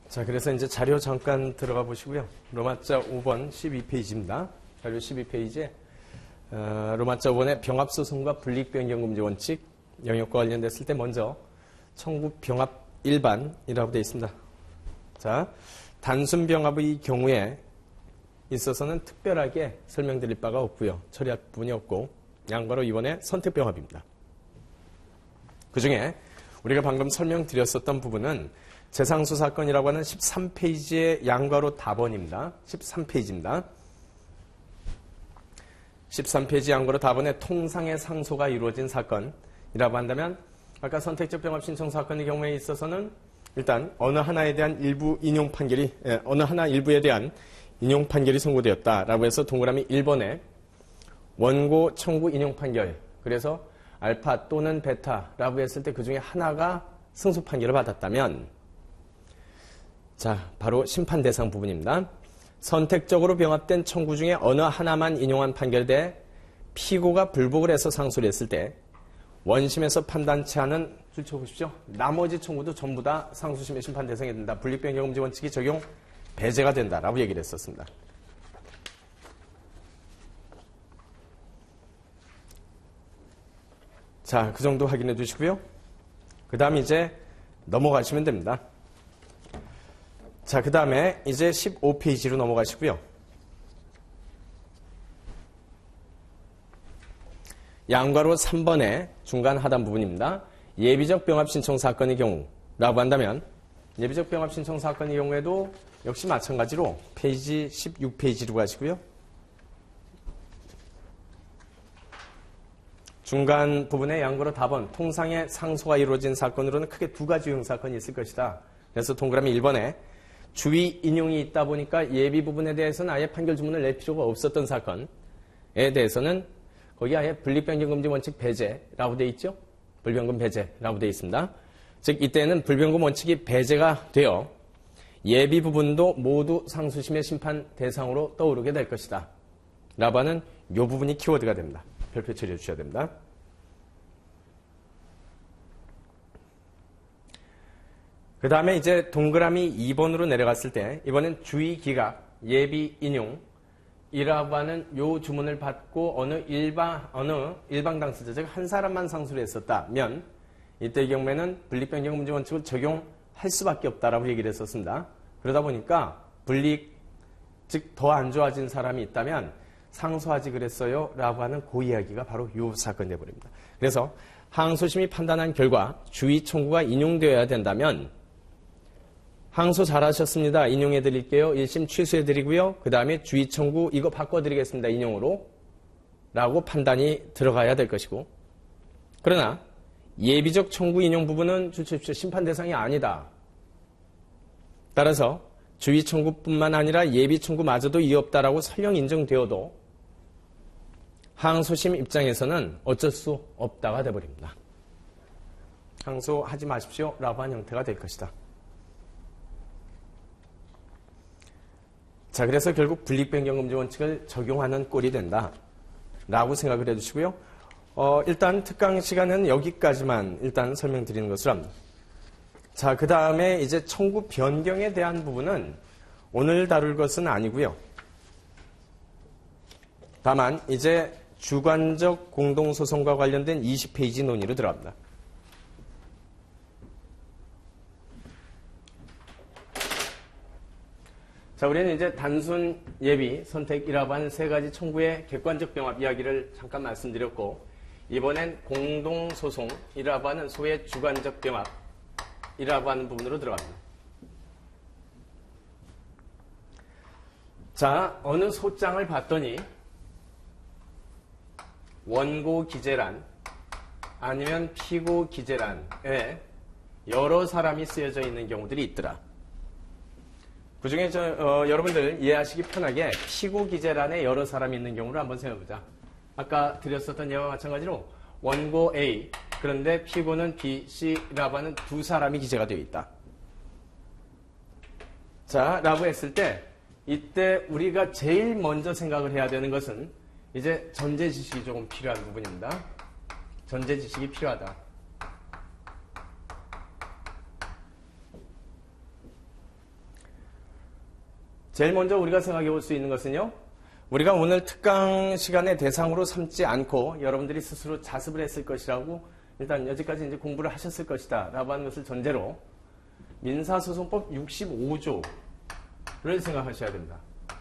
자, 그래서 이제 자료 잠깐 들어가 보시고요. 로마자 5번 12페이지입니다. 자료 12페이지에 로마자 5번의 병합소송과 분립변경금지 원칙 영역과 관련됐을 때 먼저 청구 병합 일반이라고 되어 있습니다. 자, 단순 병합의 경우에 있어서는 특별하게 설명드릴 바가 없고요. 처리할 부분이 없고 양바로 이번에 선택병합입니다. 그 중에 우리가 방금 설명드렸었던 부분은 재상수 사건이라고 하는 13페이지의 양괄호 답원입니다. 13페이지입니다. 13페이지 양괄호 답원의 통상의 상소가 이루어진 사건이라고 한다면 아까 선택적 병합 신청 사건의 경우에 있어서는 일단 어느 하나에 대한 일부 인용 판결이 어느 하나 일부에 대한 인용 판결이 선고되었다라고 해서 동그라미 1번에 원고 청구 인용 판결, 그래서 알파 또는 베타라고 했을 때 그 중에 하나가 승소 판결을 받았다면, 자, 바로 심판 대상 부분입니다. 선택적으로 병합된 청구 중에 어느 하나만 인용한 판결대 피고가 불복을 해서 상소를 했을 때 원심에서 판단치 않은, 줄쳐보십시오. 나머지 청구도 전부 다 상수심의 심판 대상이 된다. 분립변경금지 원칙이 적용 배제가 된다라고 얘기를 했었습니다. 자, 그 정도 확인해 주시고요. 그 다음 이제 넘어가시면 됩니다. 자, 그 다음에 이제 15페이지로 넘어가시고요. 양괄호 3번의 중간 하단 부분입니다. 예비적 병합 신청 사건의 경우라고 한다면 예비적 병합 신청 사건의 경우에도 역시 마찬가지로 페이지 16페이지로 가시고요. 중간 부분에 양괄호 답원, 통상의 상소가 이루어진 사건으로는 크게 두 가지 형사건이 있을 것이다. 그래서 동그라미 1번에 주의 인용이 있다 보니까 예비 부분에 대해서는 아예 판결 주문을 낼 필요가 없었던 사건에 대해서는 거기 아예 분립변경금지 원칙 배제라고 되어 있죠. 불변금 배제라고 되어 있습니다. 즉 이때는 불변금 원칙이 배제가 되어 예비 부분도 모두 상수심의 심판 대상으로 떠오르게 될 것이다 라고 하는 이 부분이 키워드가 됩니다. 별표 처리해 주셔야 됩니다. 그 다음에 이제 동그라미 2번으로 내려갔을 때 이번엔 주의 기각, 예비 인용이라고 하는 요 주문을 받고 어느 일방 당사자, 즉 한 사람만 상수를 했었다면 이때의 경우에는 분립변경금지 원칙을 적용할 수밖에 없다라고 얘기를 했었습니다. 그러다 보니까 분립, 즉 더 안 좋아진 사람이 있다면 상소하지 그랬어요 라고 하는 그 이야기가 바로 이 사건이 되어버립니다. 그래서 항소심이 판단한 결과 주의 청구가 인용되어야 된다면 항소 잘하셨습니다. 인용해 드릴게요. 1심 취소해 드리고요. 그 다음에 주의 청구 이거 바꿔드리겠습니다. 인용으로 라고 판단이 들어가야 될 것이고, 그러나 예비적 청구 인용 부분은 주십시오. 심판 대상이 아니다. 따라서 주의 청구뿐만 아니라 예비 청구마저도 이의 없다라고 설령 인정되어도 항소심 입장에서는 어쩔 수 없다가 되어버립니다. 항소하지 마십시오 라고 하는 형태가 될 것이다. 자, 그래서 결국 분립변경금지 원칙을 적용하는 꼴이 된다 라고 생각을 해주시고요. 일단 특강 시간은 여기까지만 일단 설명드리는 것으로 합니다. 자, 그 다음에 이제 청구 변경에 대한 부분은 오늘 다룰 것은 아니고요. 다만 이제 주관적 공동소송과 관련된 20페이지 논의로 들어갑니다. 자, 우리는 이제 단순 예비, 선택이라고 하는 세 가지 청구의 객관적 병합 이야기를 잠깐 말씀드렸고, 이번엔 공동소송이라고 하는 소의 주관적 병합이라고 하는 부분으로 들어갑니다. 자, 어느 소장을 봤더니 원고 기재란 아니면 피고 기재란에 여러 사람이 쓰여져 있는 경우들이 있더라. 그 중에 여러분들 이해하시기 편하게 피고 기재란에 여러 사람이 있는 경우를 한번 생각해보자. 아까 드렸었던 예와 마찬가지로 원고 A, 그런데 피고는 B, C라고 하는 두 사람이 기재가 되어 있다. 자, 라고 했을 때 이때 우리가 제일 먼저 생각을 해야 되는 것은 이제 전제 지식이 조금 필요한 부분입니다. 전제 지식이 필요하다. 제일 먼저 우리가 생각해 볼 수 있는 것은요. 우리가 오늘 특강 시간의 대상으로 삼지 않고 여러분들이 스스로 자습을 했을 것이라고 일단 여기까지 이제 공부를 하셨을 것이다 라고 하는 것을 전제로 민사소송법 65조를 생각하셔야 됩니다.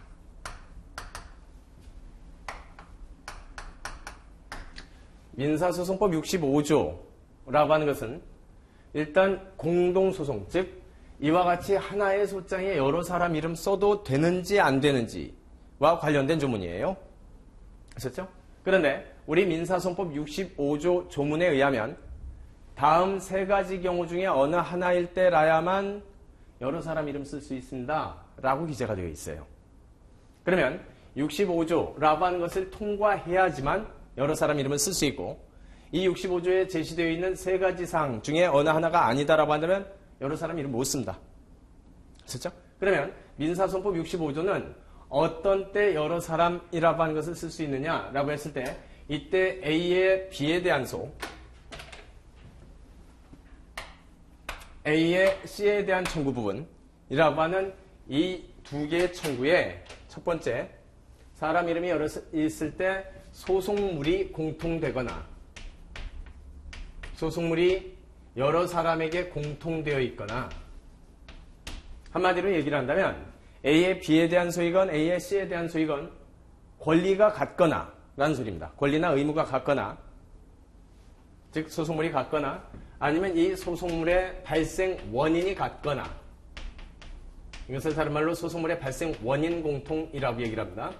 민사소송법 65조라고 하는 것은 일단 공동소송, 즉 이와 같이 하나의 소장에 여러 사람 이름 써도 되는지 안 되는지와 관련된 조문이에요. 아셨죠? 그런데 우리 민사소송법 65조 조문에 의하면 다음 세 가지 경우 중에 어느 하나일 때라야만 여러 사람 이름 쓸 수 있습니다 라고 기재가 되어 있어요. 그러면 65조라고 하는 것을 통과해야지만 여러 사람 이름을 쓸 수 있고, 이 65조에 제시되어 있는 세 가지 사항 중에 어느 하나가 아니다라고 한다면 여러 사람 이름 못 씁니다. 아셨죠? 그러면 민사소송법 65조는 어떤 때 여러 사람이라고 하는 것을 쓸 수 있느냐라고 했을 때, 이때 A의 B에 대한 소, A의 C에 대한 청구 부분이라고 하는 이 두 개의 청구에 첫 번째, 사람 이름이 여러 있을 때 소송물이 공통되거나 소송물이 여러 사람에게 공통되어 있거나, 한마디로 얘기를 한다면 A의 B에 대한 소이건 A의 C에 대한 소이건 권리가 같거나 라는 소리입니다. 권리나 의무가 같거나, 즉 소송물이 같거나, 아니면 이 소송물의 발생 원인이 같거나, 이것을 다른 말로 소송물의 발생 원인 공통이라고 얘기를 합니다.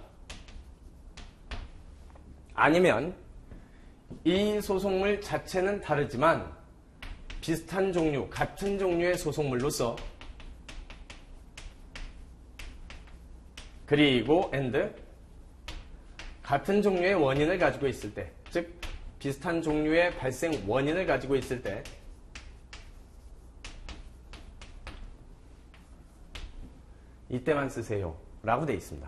아니면 이 소송물 자체는 다르지만 비슷한 종류, 같은 종류의 소송물로서, 그리고 and 같은 종류의 원인을 가지고 있을 때, 즉 비슷한 종류의 발생 원인을 가지고 있을 때 이때만 쓰세요 라고 되어 있습니다.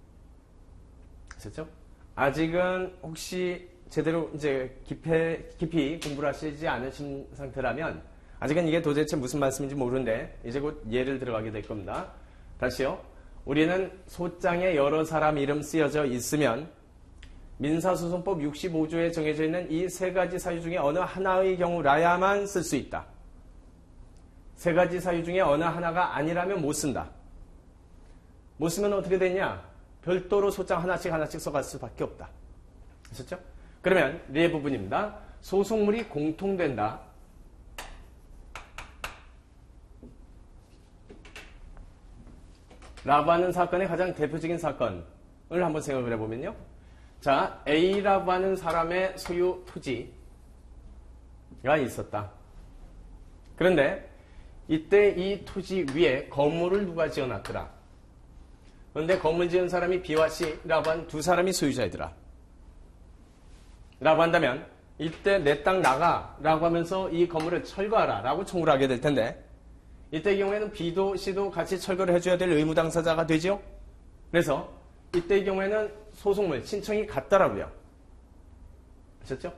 아셨죠? 아직은 혹시 제대로 이제 깊이 공부를 하시지 않으신 상태라면 아직은 이게 도대체 무슨 말씀인지 모르는데 이제 곧 예를 들어가게 될 겁니다. 다시요. 우리는 소장에 여러 사람 이름 쓰여져 있으면 민사소송법 65조에 정해져 있는 이 세 가지 사유 중에 어느 하나의 경우라야만 쓸 수 있다. 세 가지 사유 중에 어느 하나가 아니라면 못 쓴다. 못 쓰면 어떻게 되냐? 별도로 소장 하나씩 써갈 수밖에 없다. 아셨죠? 그러면 네 부분입니다. 소송물이 공통된다. 라고 하는 사건의 가장 대표적인 사건을 한번 생각을 해보면요. 자, A라고 하는 사람의 소유 토지가 있었다. 그런데 이때 이 토지 위에 건물을 누가 지어놨더라. 그런데 건물 지은 사람이 B와 C라고 한 두 사람이 소유자이더라. 라고 한다면 이때 내 땅 나가 라고 하면서 이 건물을 철거하라 라고 청구를 하게 될 텐데, 이때의 경우에는 B도 C도 같이 철거를 해줘야 될 의무 당사자가 되죠. 그래서 이때의 경우에는 소송물 신청이 같다라고요. 아셨죠?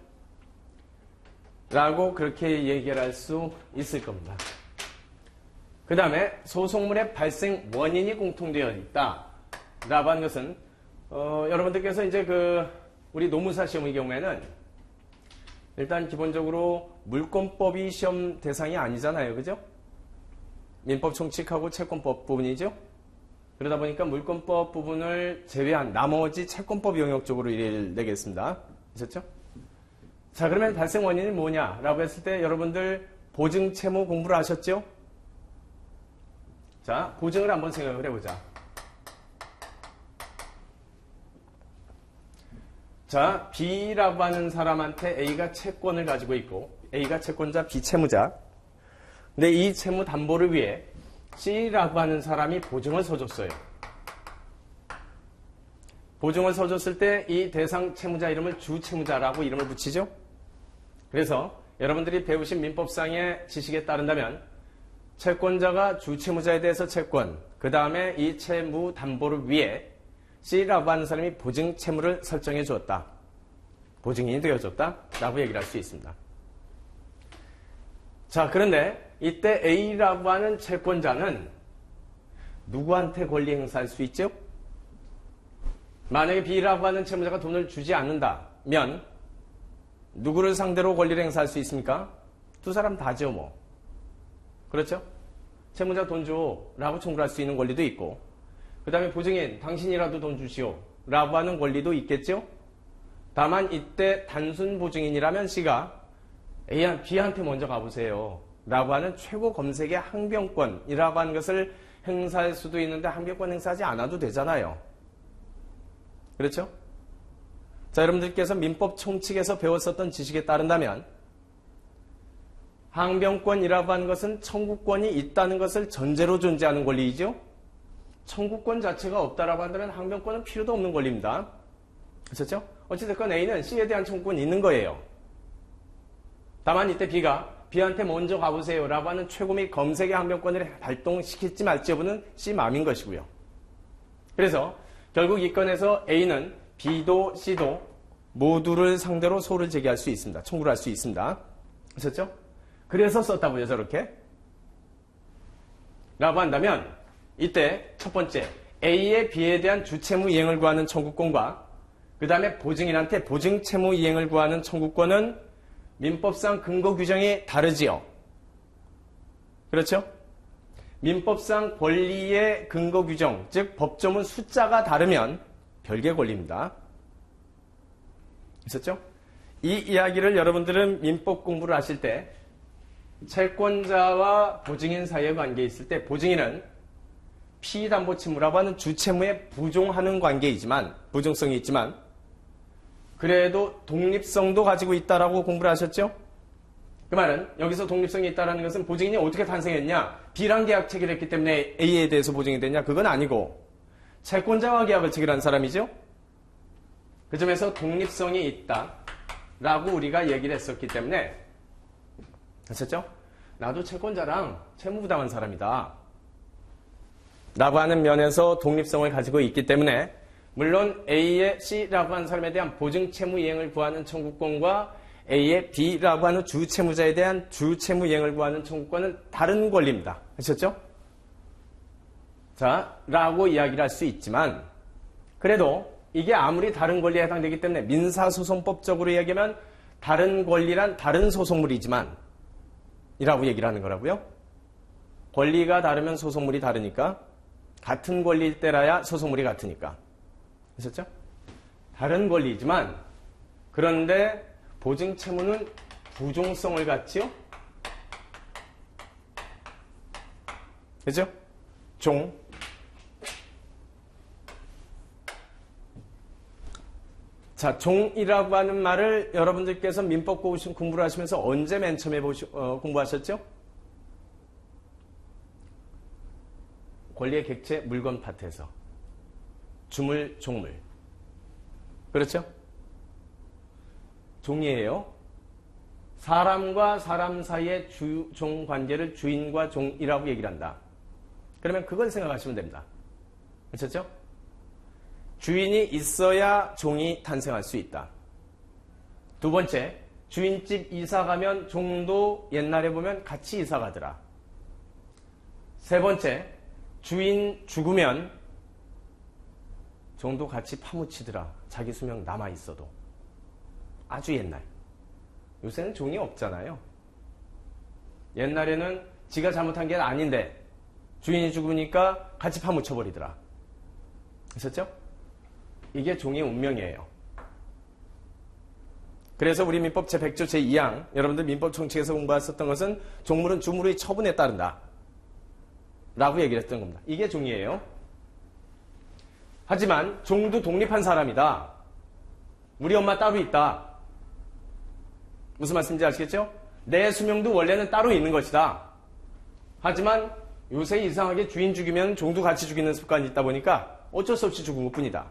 라고 그렇게 얘기를 할 수 있을 겁니다. 그 다음에 소송물의 발생 원인이 공통되어 있다 라고 하는 것은 여러분들께서 이제 우리 노무사 시험의 경우에는 일단 기본적으로 물권법이 시험 대상이 아니잖아요. 그죠? 민법 총칙하고 채권법 부분이죠. 그러다 보니까 물권법 부분을 제외한 나머지 채권법 영역 쪽으로 일을 내겠습니다. 아셨죠? 자, 그러면 발생 원인이 뭐냐라고 했을 때 여러분들 보증 채무 공부를 하셨죠? 자, 보증을 한번 생각을 해보자. 자, B라고 하는 사람한테 A가 채권을 가지고 있고, A가 채권자, B 채무자. 근데 이 채무 담보를 위해 C라고 하는 사람이 보증을 서줬어요. 보증을 서줬을 때 이 대상 채무자 이름을 주 채무자라고 이름을 붙이죠. 그래서 여러분들이 배우신 민법상의 지식에 따른다면 채권자가 주 채무자에 대해서 채권, 그 다음에 이 채무 담보를 위해 C라고 하는 사람이 보증 채무를 설정해 주었다. 보증인이 되어줬다. 라고 얘기를 할 수 있습니다. 자, 그런데 이때 A라고 하는 채권자는 누구한테 권리 행사할 수 있죠? 만약에 B라고 하는 채무자가 돈을 주지 않는다면 누구를 상대로 권리를 행사할 수 있습니까? 두 사람 다죠, 뭐. 그렇죠? 채무자 돈 줘 라고 청구할 수 있는 권리도 있고, 그 다음에 보증인 당신이라도 돈 주시오 라고 하는 권리도 있겠죠? 다만 이때 단순 보증인이라면 C가 B한테 먼저 가보세요 라고 하는 최고 검색의 항변권이라고 하는 것을 행사할 수도 있는데 항변권 행사하지 않아도 되잖아요. 그렇죠? 자, 여러분들께서 민법 총칙에서 배웠었던 지식에 따른다면 항변권이라고 하는 것은 청구권이 있다는 것을 전제로 존재하는 권리이죠. 청구권 자체가 없다라고 한다면 항변권은 필요도 없는 권리입니다. 그렇죠? 어찌됐건 A는 C에 대한 청구권이 있는 거예요. 다만 이때 B가 B한테 먼저 가보세요 라고 하는 최고 및 검색의 항변권을 발동시킬지 말지 여부는 C 맘인 것이고요. 그래서 결국 이 건에서 A는 B도 C도 모두를 상대로 소를 제기할 수 있습니다. 청구를 할 수 있습니다. 그렇죠? 그래서 썼다고요, 저렇게. 라고 한다면 이때 첫 번째 A의 B에 대한 주채무 이행을 구하는 청구권과 그 다음에 보증인한테 보증채무 이행을 구하는 청구권은 민법상 근거 규정이 다르지요. 그렇죠? 민법상 권리의 근거 규정, 즉 법조문 숫자가 다르면 별개의 권리입니다. 있었죠? 이 이야기를 여러분들은 민법 공부를 하실 때 채권자와 보증인 사이의 관계에 있을 때 보증인은 피담보채무라고 하는 주채무에 부종하는 관계이지만, 부종성이 있지만 그래도 독립성도 가지고 있다라고 공부를 하셨죠? 그 말은 여기서 독립성이 있다는 것은 보증인이 어떻게 탄생했냐? B랑 계약 체결했기 때문에 A에 대해서 보증이 됐냐? 그건 아니고 채권자와 계약을 체결한 사람이죠? 그 점에서 독립성이 있다라고 우리가 얘기를 했었기 때문에, 아셨죠? 나도 채권자랑 채무부담한 사람이다 라고 하는 면에서 독립성을 가지고 있기 때문에 물론 A의 C라고 하는 사람에 대한 보증채무 이행을 구하는 청구권과 A의 B라고 하는 주채무자에 대한 주채무 이행을 구하는 청구권은 다른 권리입니다. 아셨죠? 자, 라고 이야기를 할 수 있지만 그래도 이게 아무리 다른 권리에 해당되기 때문에 민사소송법적으로 이야기하면 다른 권리란 다른 소송물이지만 이라고 얘기를 하는 거라고요. 권리가 다르면 소송물이 다르니까 같은 권리일 때라야 소송물이 같으니까. 아셨죠? 다른 권리이지만 그런데 보증채무는 부종성을 갖지요? 그죠? 종. 자, 종이라고 하는 말을 여러분들께서 민법 공부를 하시면서 언제 맨 처음에 공부하셨죠? 권리의 객체 물건 파트에서. 주물, 종물. 그렇죠? 종이에요. 사람과 사람 사이의 주, 종 관계를 주인과 종이라고 얘기를 한다. 그러면 그걸 생각하시면 됩니다. 그렇죠? 주인이 있어야 종이 탄생할 수 있다. 두 번째, 주인집 이사 가면 종도 옛날에 보면 같이 이사 가더라. 세 번째, 주인 죽으면 종도 같이 파묻히더라. 자기 수명 남아있어도. 아주 옛날. 요새는 종이 없잖아요. 옛날에는 지가 잘못한 게 아닌데 주인이 죽으니까 같이 파묻혀버리더라. 아셨죠? 이게 종의 운명이에요. 그래서 우리 민법 제100조 제2항 여러분들 민법 총칙에서 공부하셨던 것은 종물은 주물의 처분에 따른다 라고 얘기를 했던 겁니다. 이게 종이에요. 하지만 종도 독립한 사람이다. 우리 엄마 따로 있다. 무슨 말씀인지 아시겠죠? 내 수명도 원래는 따로 있는 것이다. 하지만 요새 이상하게 주인 죽이면 종도 같이 죽이는 습관이 있다 보니까 어쩔 수 없이 죽은 것뿐이다.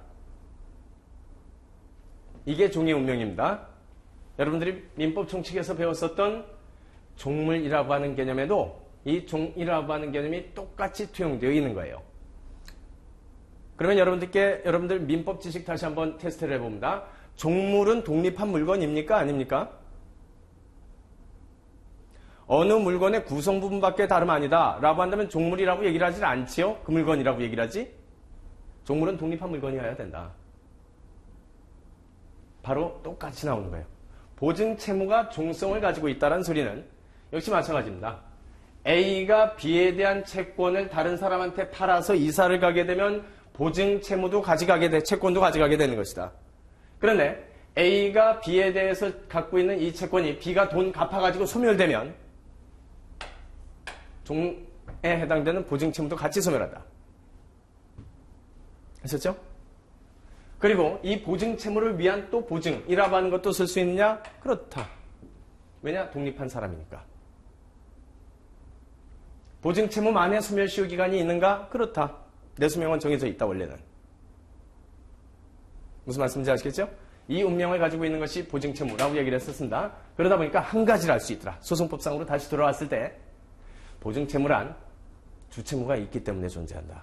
이게 종의 운명입니다. 여러분들이 민법 총칙에서 배웠었던 종물이라고 하는 개념에도 이 종이라고 하는 개념이 똑같이 투영되어 있는 거예요. 그러면 여러분들 민법 지식 다시 한번 테스트를 해봅니다. 종물은 독립한 물건입니까? 아닙니까? 어느 물건의 구성 부분밖에 다름 아니다 라고 한다면 종물이라고 얘기를 하지 않지요? 그 물건이라고 얘기를 하지? 종물은 독립한 물건이어야 된다. 바로 똑같이 나오는 거예요. 보증채무가 종성을 가지고 있다는 소리는 역시 마찬가지입니다. A가 B에 대한 채권을 다른 사람한테 팔아서 이사를 가게 되면 보증채무도 가져가게 채권도 가져가게 되는 것이다. 그런데 A가 B에 대해서 갖고 있는 이 채권이 B가 돈 갚아가지고 소멸되면 종에 해당되는 보증채무도 같이 소멸한다. 아셨죠? 그리고 이 보증채무를 위한 또 보증이라고 하는 것도 쓸 수 있느냐? 그렇다. 왜냐? 독립한 사람이니까. 보증채무만의 소멸시효 기간이 있는가? 그렇다. 내수명은 정해져 있다, 원래는. 무슨 말씀인지 아시겠죠? 이 운명을 가지고 있는 것이 보증채무라고 얘기를 했었습니다. 그러다 보니까 한 가지를 알 수 있더라. 소송법상으로 다시 돌아왔을 때 보증채무란 주채무가 있기 때문에 존재한다.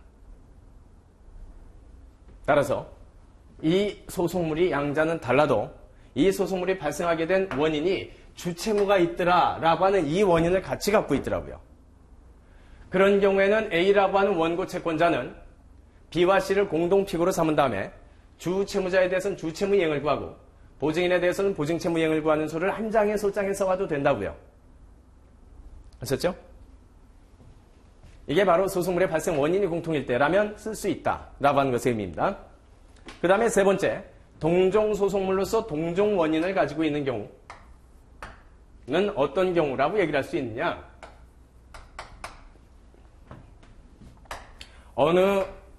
따라서 이 소송물이 양자는 달라도 이 소송물이 발생하게 된 원인이 주채무가 있더라 라고 하는 이 원인을 같이 갖고 있더라고요. 그런 경우에는 A라고 하는 원고 채권자는 B와 C를 공동피고로 삼은 다음에 주채무자에 대해서는 주채무 이행을 구하고 보증인에 대해서는 보증채무 이행을 구하는 소를 한 장의 소장에 써와도 된다고요. 아셨죠? 이게 바로 소송물의 발생 원인이 공통일 때라면 쓸 수 있다라고 하는 것의 의미입니다. 그 다음에 세 번째, 동종소송물로서 동종 원인을 가지고 있는 경우는 어떤 경우라고 얘기를 할 수 있느냐? 어느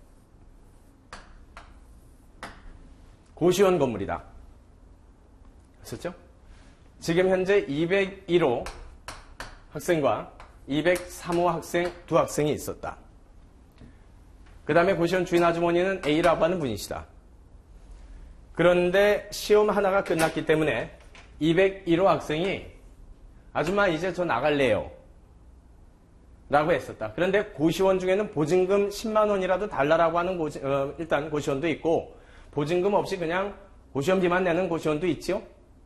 고시원 건물이다. 아셨죠? 지금 현재 201호 학생과 203호 학생 두 학생이 있었다. 그 다음에 고시원 주인 아주머니는 A라고 하는 분이시다. 그런데 시험 하나가 끝났기 때문에 201호 학생이 아줌마 이제 저 나갈래요 라고 했었다. 그런데 고시원 중에는 보증금 10만 원이라도 달라라고 하는 일단 고시원도 있고 보증금 없이 그냥 고시원비만 내는 고시원도 있지요.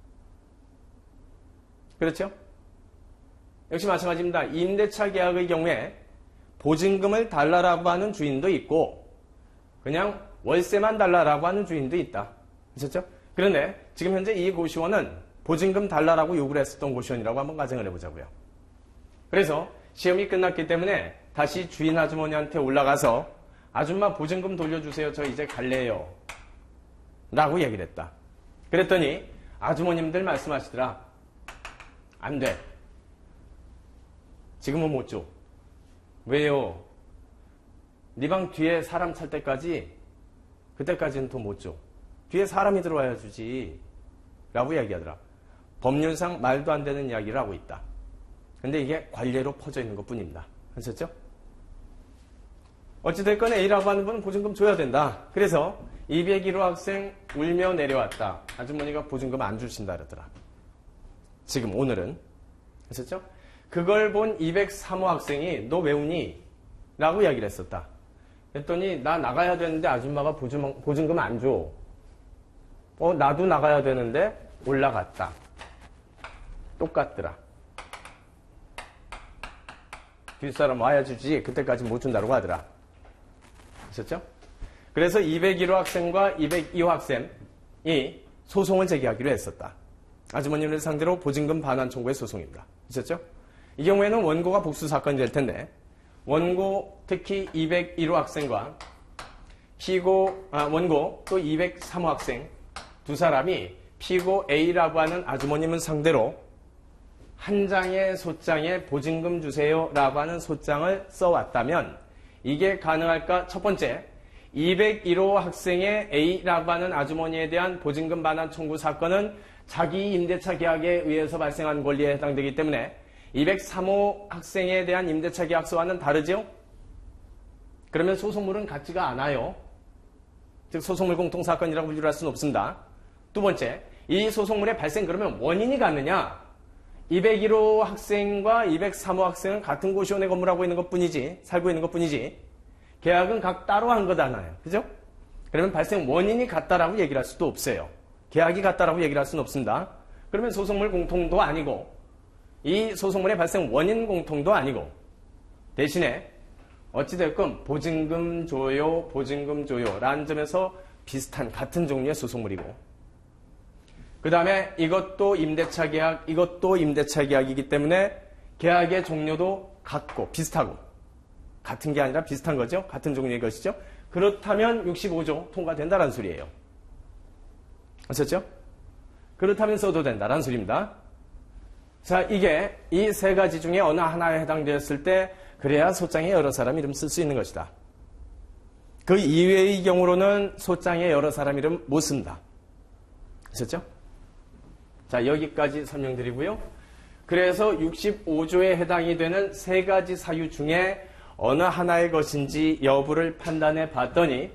그렇죠? 역시 마찬가지입니다. 임대차 계약의 경우에 보증금을 달라라고 하는 주인도 있고 그냥 월세만 달라라고 하는 주인도 있다. 그렇죠? 그런데 지금 현재 이 고시원은 보증금 달라라고 요구를 했었던 고시원이라고 한번 가정을 해보자고요. 그래서 시험이 끝났기 때문에 다시 주인 아주머니한테 올라가서 아줌마 보증금 돌려주세요. 저 이제 갈래요. 라고 얘기를 했다. 그랬더니 아주머님들 말씀하시더라. 안 돼. 지금은 못 줘. 왜요? 네 방 뒤에 사람 찰 때까지 그때까지는 더 못 줘. 뒤에 사람이 들어와야 주지. 라고 이야기하더라. 법률상 말도 안 되는 이야기를 하고 있다. 근데 이게 관례로 퍼져 있는 것 뿐입니다. 아셨죠? 어찌됐건 A라고 하는 분은 보증금 줘야 된다. 그래서 201호 학생 울며 내려왔다. 아주머니가 보증금 안 주신다 그러더라. 지금 오늘은. 아셨죠? 그걸 본 203호 학생이 너 왜 우니? 라고 이야기를 했었다. 그랬더니 나 나가야 되는데 아줌마가 보증금 안 줘. 나도 나가야 되는데 올라갔다. 똑같더라. 뒷사람 와야 주지 그때까지 못 준다고 하더라. 아셨죠? 그래서 201호 학생과 202호 학생이 소송을 제기하기로 했었다. 아주머니를 상대로 보증금 반환 청구의 소송입니다. 아셨죠? 이 경우에는 원고가 복수 사건이 될 텐데 원고 특히 201호 학생과 원고 또 203호 학생 두 사람이 피고 A라고 하는 아주머님을 상대로 한 장의 소장에 보증금 주세요 라고 하는 소장을 써왔다면 이게 가능할까? 첫 번째, 201호 학생의 A라고 하는 아주머니에 대한 보증금 반환 청구 사건은 자기 임대차 계약에 의해서 발생한 권리에 해당되기 때문에 203호 학생에 대한 임대차 계약서와는 다르죠? 그러면 소송물은 같지가 않아요. 즉 소송물 공통사건이라고 분류를 할 수는 없습니다. 두 번째, 이 소송물의 발생 그러면 원인이 같느냐? 201호 학생과 203호 학생은 같은 고시원에 건물하고 있는 것뿐이지, 살고 있는 것뿐이지, 계약은 각 따로 한 거잖아요. 그죠? 그러면 발생 원인이 같다라고 얘기를 할 수도 없어요. 계약이 같다라고 얘기를 할 수는 없습니다. 그러면 소송물 공통도 아니고, 이 소송물의 발생 원인 공통도 아니고 대신에 어찌됐건 보증금 조요라는 점에서 비슷한 같은 종류의 소송물이고 그 다음에 이것도 임대차 계약이기 때문에 계약의 종료도 같고 비슷하고 같은 게 아니라 비슷한 거죠. 같은 종류의 것이죠. 그렇다면 65조 통과된다라는 소리예요. 아셨죠? 그렇다면 써도 된다라는 소리입니다. 자, 이게 이 세 가지 중에 어느 하나에 해당되었을 때 그래야 소장에 여러 사람 이름 쓸 수 있는 것이다. 그 이외의 경우로는 소장에 여러 사람 이름 못 씁니다. 아셨죠? 자, 여기까지 설명드리고요. 그래서 65조에 해당이 되는 세 가지 사유 중에 어느 하나의 것인지 여부를 판단해 봤더니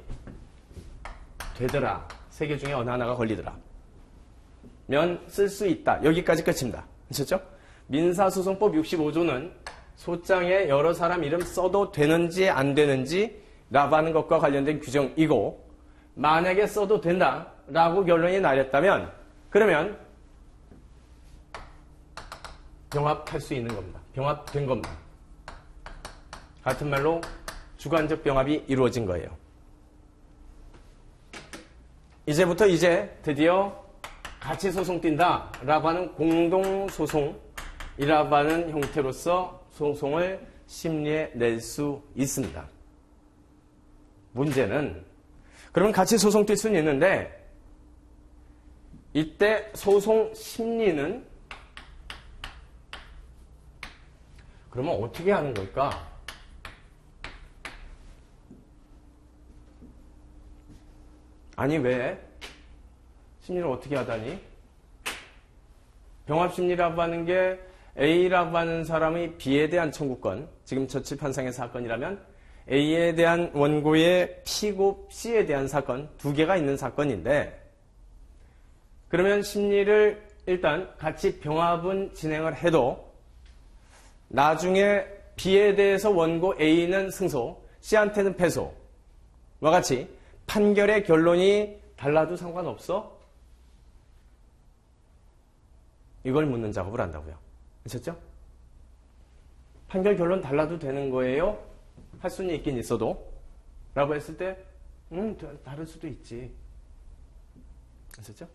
되더라. 세 개 중에 어느 하나가 걸리더라. 면 쓸 수 있다. 여기까지 끝입니다. 아셨죠? 민사소송법 65조는 소장에 여러 사람 이름 써도 되는지 안 되는지 라고 하는 것과 관련된 규정이고 만약에 써도 된다라고 결론이 나렸다면 그러면 병합할 수 있는 겁니다. 병합된 겁니다. 같은 말로 주관적 병합이 이루어진 거예요. 이제부터 드디어 같이 소송 뛴다라고 하는 공동소송이라고 하는 형태로서 소송을 심리에 낼 수 있습니다. 문제는 그러면 같이 소송 뛸 수는 있는데 이때 소송 심리는 그러면 어떻게 하는 걸까? 아니 왜? 심리를 어떻게 하다니? 병합심리라고 하는 게 A라고 하는 사람의 B에 대한 청구권, 지금 저치판상의 사건이라면 A에 대한 원고의 피고 C에 대한 사건, 두 개가 있는 사건인데 그러면 심리를 일단 같이 병합은 진행을 해도 나중에 B에 대해서 원고 A는 승소, C한테는 패소와 같이 판결의 결론이 달라도 상관없어? 이걸 묻는 작업을 한다고요. 아셨죠? 판결 결론 달라도 되는 거예요? 할 수는 있긴 있어도 라고 했을 때 다를 수도 있지. 아셨죠?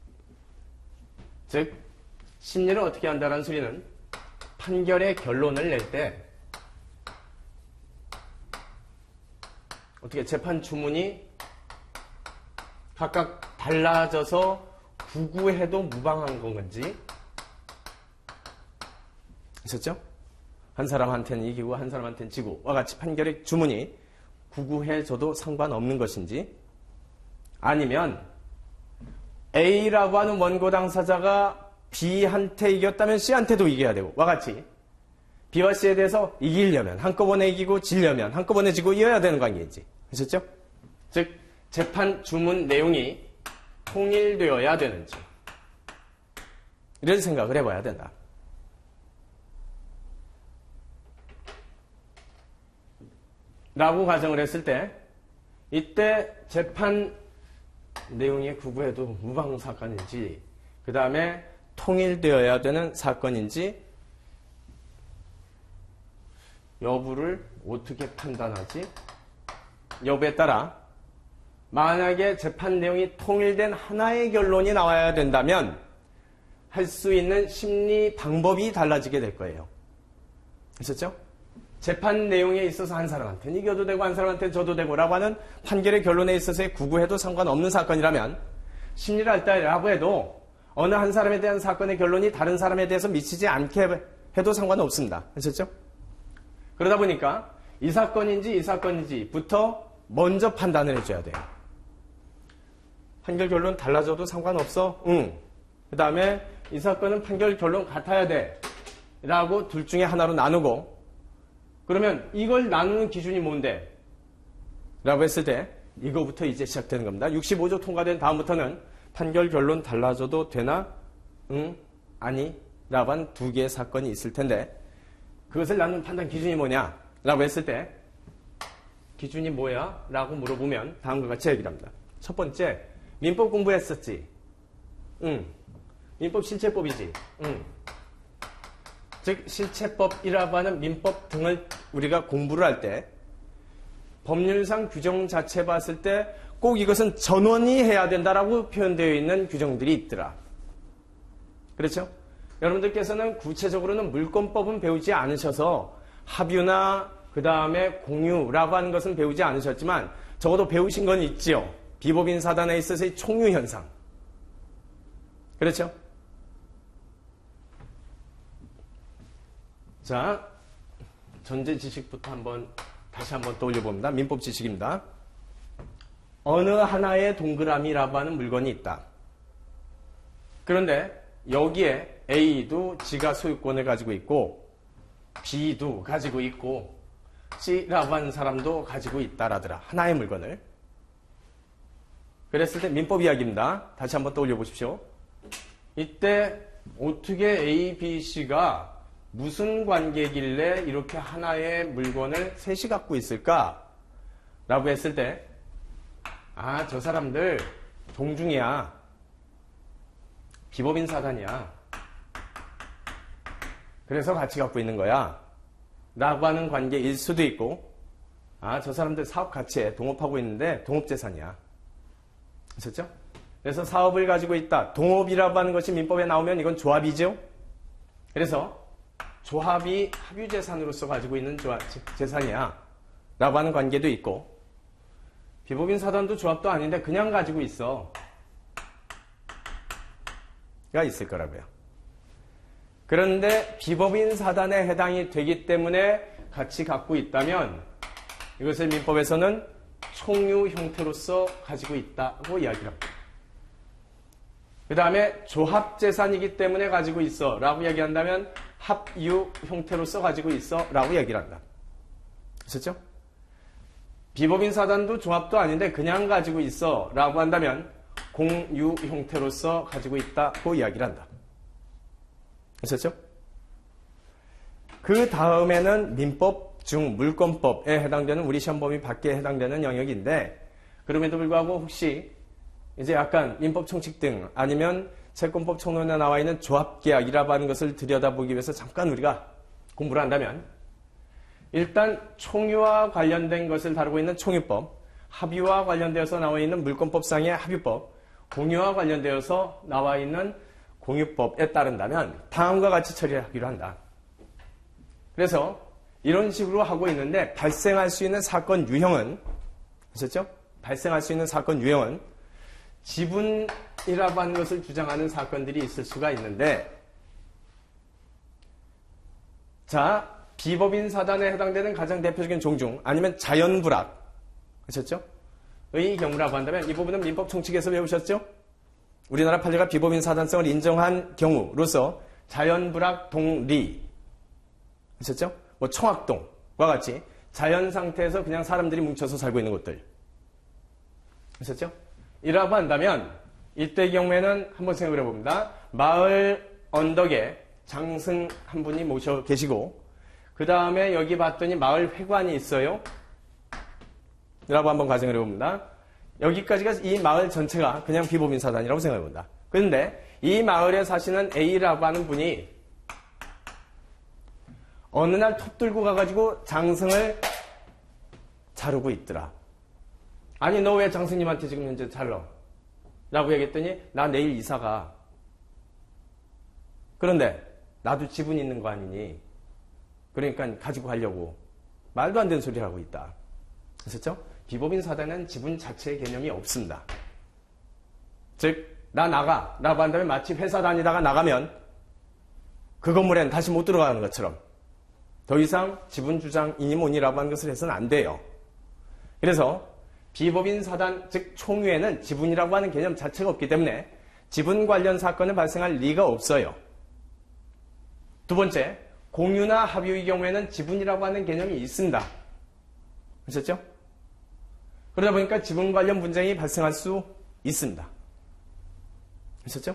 즉 심리를 어떻게 한다는 소리는 판결의 결론을 낼 때 어떻게 재판 주문이 각각 달라져서 구구해도 무방한 건지 아셨죠? 한 사람한테는 이기고 한 사람한테는 지고와 같이 판결의 주문이 구구해져도 상관없는 것인지 아니면 A라고 하는 원고 당사자가 B한테 이겼다면 C한테도 이겨야 되고 와 같이 B와 C에 대해서 이기려면 한꺼번에 이기고 지려면 한꺼번에 지고 이어야 되는 관계인지 아셨죠? 즉 재판 주문 내용이 통일되어야 되는지 이런 생각을 해봐야 된다. 라고 가정을 했을 때 이때 재판 내용이 구구해도 무방 사건인지 그 다음에 통일되어야 되는 사건인지 여부를 어떻게 판단하지? 여부에 따라 만약에 재판 내용이 통일된 하나의 결론이 나와야 된다면 할 수 있는 심리 방법이 달라지게 될 거예요. 아셨죠? 재판 내용에 있어서 한 사람한테는 이겨도 되고 한 사람한테는 져도 되고 라고 하는 판결의 결론에 있어서의 구구해도 상관없는 사건이라면 심리를 할 때라고 해도 어느 한 사람에 대한 사건의 결론이 다른 사람에 대해서 미치지 않게 해도 상관없습니다. 아셨죠? 그러다 보니까 이 사건인지부터 먼저 판단을 해줘야 돼요. 판결 결론 달라져도 상관없어? 응. 그 다음에 이 사건은 판결 결론 같아야 돼. 라고 둘 중에 하나로 나누고 그러면 이걸 나누는 기준이 뭔데? 라고 했을 때 이거부터 이제 시작되는 겁니다. 65조 통과된 다음부터는 판결 결론 달라져도 되나? 응? 아니? 라고 한 두 개의 사건이 있을 텐데 그것을 나누는 판단 기준이 뭐냐? 라고 했을 때 기준이 뭐야? 라고 물어보면 다음과 같이 얘기를 합니다. 첫 번째, 민법 공부했었지? 응. 민법 실체법이지? 응. 즉 실체법이라고 하는 민법 등을 우리가 공부를 할 때 법률상 규정 자체 봤을 때 꼭 이것은 전원이 해야 된다라고 표현되어 있는 규정들이 있더라. 그렇죠? 여러분들께서는 구체적으로는 물권법은 배우지 않으셔서 합유나 그 다음에 공유라고 하는 것은 배우지 않으셨지만 적어도 배우신 건 있지요. 비법인 사단에 있어서의 총유 현상. 그렇죠? 자, 전제 지식부터 다시 한번 떠올려 봅니다. 민법 지식입니다. 어느 하나의 동그라미라고 하는 물건이 있다. 그런데 여기에 A도 지가 소유권을 가지고 있고 B도 가지고 있고 C라고 하는 사람도 가지고 있다라더라. 하나의 물건을. 그랬을 때 민법 이야기입니다. 다시 한번 떠올려 보십시오. 이때 어떻게 A, B, C가 무슨 관계길래 이렇게 하나의 물건을 셋이 갖고 있을까? 라고 했을 때 저 사람들 동중이야. 비법인 사단이야. 그래서 같이 갖고 있는 거야. 라고 하는 관계일 수도 있고 저 사람들 사업 같이 해. 동업하고 있는데 동업재산이야. 아셨죠? 그래서 사업을 가지고 있다. 동업이라고 하는 것이 민법에 나오면 이건 조합이죠. 그래서 조합이 합유재산으로서 가지고 있는 재산이야. 라고 하는 관계도 있고 비법인 사단도 조합도 아닌데 그냥 가지고 있어. 가 있을 거라고요. 그런데 비법인 사단에 해당이 되기 때문에 같이 갖고 있다면 이것을 민법에서는 총유 형태로서 가지고 있다고 이야기를 합니다. 그 다음에 조합재산이기 때문에 가지고 있어 라고 이야기한다면 합유 형태로서 가지고 있어 라고 이야기를 한다. 아셨죠? 비법인 사단도 조합도 아닌데 그냥 가지고 있어 라고 한다면 공유 형태로서 가지고 있다고 이야기를 한다. 아셨죠? 그 다음에는 민법 중 물권법에 해당되는 우리 시험범위 밖에 해당되는 영역인데 그럼에도 불구하고 혹시 이제 약간 민법 총칙 등 아니면 채권법 총론에 나와 있는 조합계약이라고 하는 것을 들여다보기 위해서 잠깐 우리가 공부를 한다면 일단 총유와 관련된 것을 다루고 있는 총유법, 합유와 관련되어서 나와 있는 물권법상의 합유법, 공유와 관련되어서 나와 있는 공유법에 따른다면 다음과 같이 처리하기로 한다. 그래서 이런 식으로 하고 있는데 발생할 수 있는 사건 유형은 아셨죠? 발생할 수 있는 사건 유형은 지분이라고 하는 것을 주장하는 사건들이 있을 수가 있는데 자, 비법인 사단에 해당되는 가장 대표적인 종중 아니면 자연불악 아셨죠? 의 경우라고 한다면 이 부분은 민법 총칙에서 배우셨죠? 우리나라 판례가 비법인 사단성을 인정한 경우로서 자연불악 동리 아셨죠? 뭐 청학동과 같이 자연 상태에서 그냥 사람들이 뭉쳐서 살고 있는 곳들 아셨죠? 이라고 한다면 이때의 경우에는 한번 생각을 해봅니다. 마을 언덕에 장승 한 분이 모셔 계시고 그 다음에 여기 봤더니 마을 회관이 있어요. 라고 한번 가정을 해봅니다. 여기까지가 이 마을 전체가 그냥 비법인 사단이라고 생각해봅니다. 그런데 이 마을에 사시는 A라고 하는 분이 어느 날 톱 들고 가가지고 장승을 자르고 있더라. 아니 너 왜 장승님한테 지금 현재 잘라? 라고 얘기했더니 나 내일 이사가. 그런데 나도 지분 있는 거 아니니? 그러니까 가지고 가려고. 말도 안 되는 소리를 하고 있다. 아셨죠? 비법인 사단은 지분 자체의 개념이 없습니다. 즉 나 나가 라고 한다면 마치 회사 다니다가 나가면 그 건물엔 다시 못 들어가는 것처럼 더 이상 지분 주장이니 뭐니라고 하는 것을 해서는 안 돼요. 그래서 비법인 사단 즉 총유에는 지분이라고 하는 개념 자체가 없기 때문에 지분 관련 사건은 발생할 리가 없어요. 두 번째, 공유나 합유의 경우에는 지분이라고 하는 개념이 있습니다. 아셨죠? 그러다 보니까 지분 관련 분쟁이 발생할 수 있습니다. 아셨죠?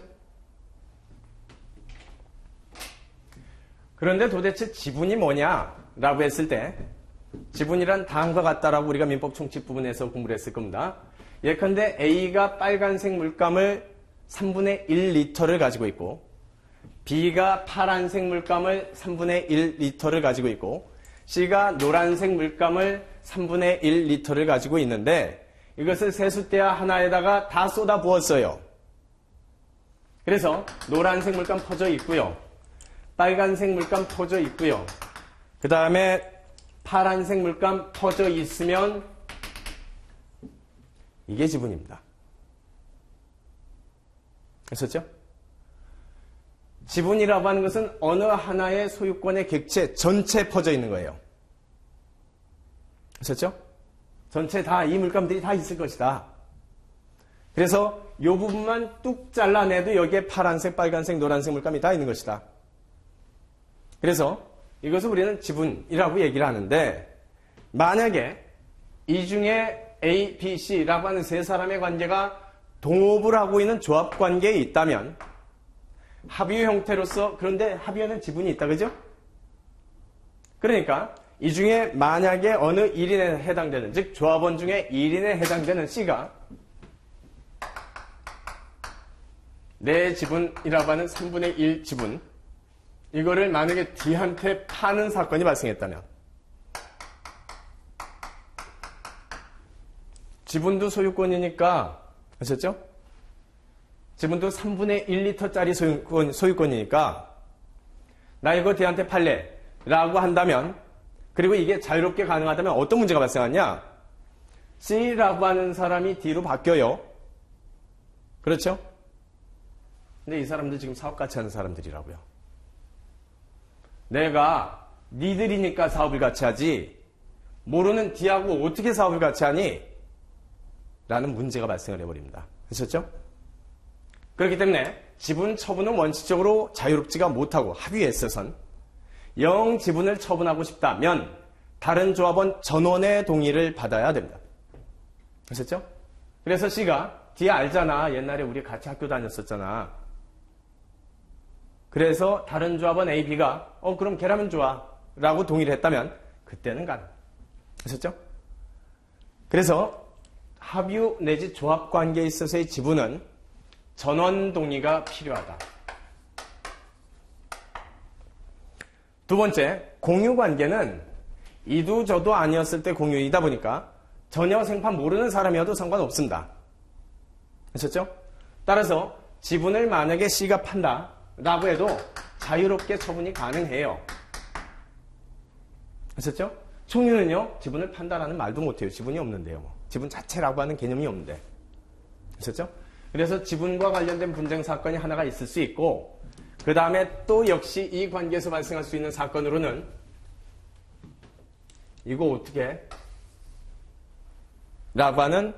그런데 도대체 지분이 뭐냐라고 했을 때 지분이란 다음과 같다라고 우리가 민법 총칙 부분에서 공부를 했을 겁니다. 예컨대 A가 빨간색 물감을 3분의 1리터를 가지고 있고 B가 파란색 물감을 3분의 1리터를 가지고 있고 C가 노란색 물감을 3분의 1리터를 가지고 있는데 이것을 세숫대야 하나에다가 다 쏟아 부었어요. 그래서 노란색 물감 퍼져 있고요. 빨간색 물감 퍼져 있고요. 그 다음에 파란색 물감 퍼져 있으면 이게 지분입니다. 아셨죠? 지분이라고 하는 것은 어느 하나의 소유권의 객체 전체 퍼져 있는 거예요. 아셨죠? 전체 다 이 물감들이 다 있을 것이다. 그래서 이 부분만 뚝 잘라내도 여기에 파란색, 빨간색, 노란색 물감이 다 있는 것이다. 그래서 이것을 우리는 지분이라고 얘기를 하는데 만약에 이 중에 A, B, C라고 하는 세 사람의 관계가 동업을 하고 있는 조합 관계에 있다면 합의의 형태로서 그런데 합의에는 지분이 있다. 그죠? 그러니까 이 중에 만약에 어느 1인에 해당되는 즉 조합원 중에 1인에 해당되는 C가 내 지분이라고 하는 3분의 1 지분 이거를 만약에 D한테 파는 사건이 발생했다면 지분도 소유권이니까 아셨죠? 지분도 3분의 1리터짜리 소유권이니까 나 이거 D한테 팔래 라고 한다면 그리고 이게 자유롭게 가능하다면 어떤 문제가 발생하냐? C라고 하는 사람이 D로 바뀌어요. 그렇죠? 근데 이 사람들 지금 사업같이 하는 사람들이라고요. 내가 니들이니까 사업을 같이 하지 모르는 D하고 어떻게 사업을 같이 하니? 라는 문제가 발생을 해버립니다. 아셨죠? 그렇기 때문에 지분 처분은 원칙적으로 자유롭지가 못하고 합의에 있어서는 영 지분을 처분하고 싶다면 다른 조합원 전원의 동의를 받아야 됩니다. 아셨죠? 그래서 C가 D 알잖아. 옛날에 우리 같이 학교 다녔었잖아. 그래서 다른 조합원 A, B가 그럼 걔라면 좋아 라고 동의를 했다면 그때는 가능. 아셨죠? 그래서 합의 내지 조합 관계에 있어서의 지분은 전원 동의가 필요하다. 두 번째, 공유 관계는 이도 저도 아니었을 때 공유이다 보니까 전혀 생판 모르는 사람이어도 상관없습니다. 아셨죠? 따라서 지분을 만약에 C가 판다 라고 해도 자유롭게 처분이 가능해요. 아셨죠? 총유는요, 지분을 판다라는 말도 못해요. 지분이 없는데요. 지분 자체라고 하는 개념이 없는데. 아셨죠? 그래서 지분과 관련된 분쟁 사건이 하나가 있을 수 있고 그 다음에 또 역시 이 관계에서 발생할 수 있는 사건으로는 이거 어떻게? 라고 하는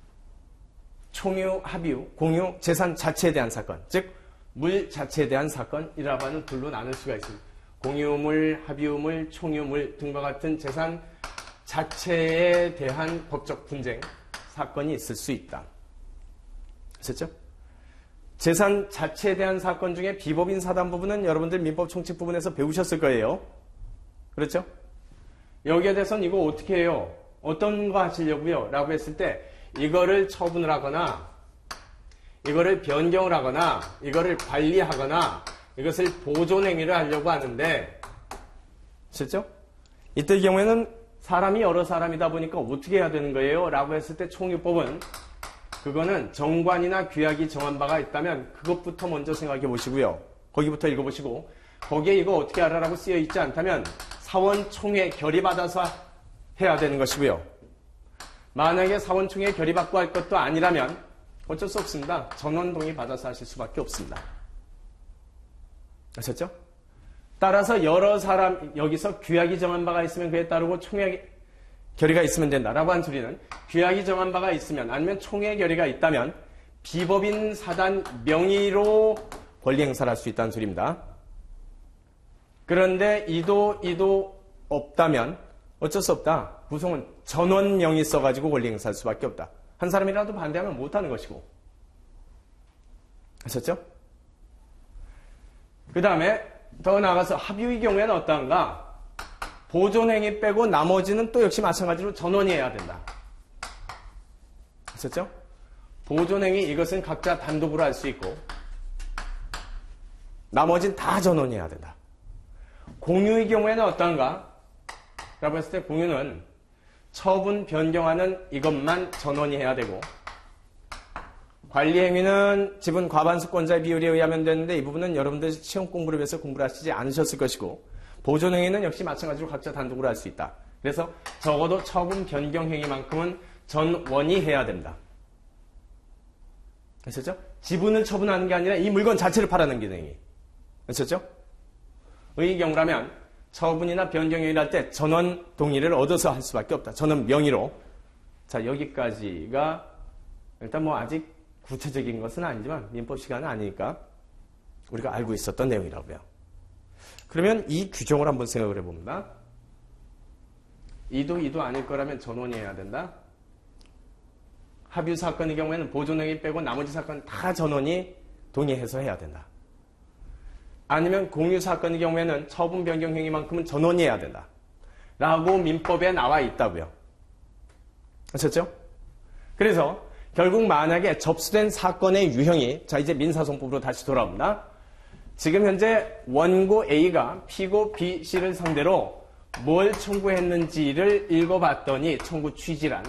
총유, 합유, 공유, 재산 자체에 대한 사건 즉 물 자체에 대한 사건이라고 하는 둘로 나눌 수가 있습니다. 공유물, 합유물, 총유물 등과 같은 재산 자체에 대한 법적 분쟁 사건이 있을 수 있다. 아셨죠? 재산 자체에 대한 사건 중에 비법인 사단 부분은 여러분들 민법 총칙 부분에서 배우셨을 거예요. 그렇죠? 여기에 대해서는 이거 어떻게 해요? 어떤 거 하시려고요? 라고 했을 때 이거를 처분을 하거나 이거를 변경을 하거나 이거를 관리하거나 이것을 보존행위를 하려고 하는데 실죠? 이때의 경우에는 사람이 여러 사람이다 보니까 어떻게 해야 되는 거예요? 라고 했을 때 총유법은 그거는 정관이나 규약이 정한 바가 있다면 그것부터 먼저 생각해 보시고요. 거기부터 읽어보시고 거기에 이거 어떻게 하라라고 쓰여 있지 않다면 사원총회 결의받아서 해야 되는 것이고요. 만약에 사원총회 결의받고 할 것도 아니라면 어쩔 수 없습니다. 전원 동의 받아서 하실 수밖에 없습니다. 아셨죠? 따라서 여러 사람 여기서 규약이 정한 바가 있으면 그에 따르고 총회 결의가 있으면 된다라고 한 소리는 규약이 정한 바가 있으면 아니면 총회 결의가 있다면 비법인 사단 명의로 권리 행사를 할 수 있다는 소리입니다. 그런데 이도 없다면 어쩔 수 없다. 구성은 전원 명의 써가지고 권리 행사할 수밖에 없다. 한 사람이라도 반대하면 못하는 것이고. 아셨죠? 그 다음에 더 나아가서 합의의 경우에는 어떠한가? 보존행위 빼고 나머지는 또 역시 마찬가지로 전원이 해야 된다. 아셨죠? 보존행위 이것은 각자 단독으로 할 수 있고 나머지는 다 전원해야 된다. 공유의 경우에는 어떤가? 라고 했을 때 공유는 처분 변경하는 이것만 전원이 해야 되고, 관리행위는 지분 과반수권자의 비율에 의하면 되는데 이 부분은 여러분들 시험 공부를 위해서 공부를 하시지 않으셨을 것이고, 보존행위는 역시 마찬가지로 각자 단독으로 할 수 있다. 그래서 적어도 처분 변경 행위만큼은 전원이 해야 된다. 아셨죠? 지분을 처분하는 게 아니라 이 물건 자체를 팔아넘기는 행위. 아셨죠? 의 경우라면 처분이나 변경행위를 할 때 전원 동의를 얻어서 할 수밖에 없다. 전원 명의로. 자, 여기까지가 일단 뭐 아직 구체적인 것은 아니지만 민법 시간은 아니니까 우리가 알고 있었던 내용이라고요. 그러면 이 규정을 한번 생각을 해봅니다. 이도 아닐 거라면 전원이 해야 된다. 합유 사건의 경우에는 보존행위 빼고 나머지 사건은 다 전원이 동의해서 해야 된다. 아니면 공유 사건의 경우에는 처분 변경 행위만큼은 전원이 해야 된다. 라고 민법에 나와 있다고요. 아셨죠? 그래서 결국 만약에 접수된 사건의 유형이, 자 이제 민사소송법으로 다시 돌아옵니다. 지금 현재 원고 A가 피고 B, C를 상대로 뭘 청구했는지를 읽어봤더니 청구 취지란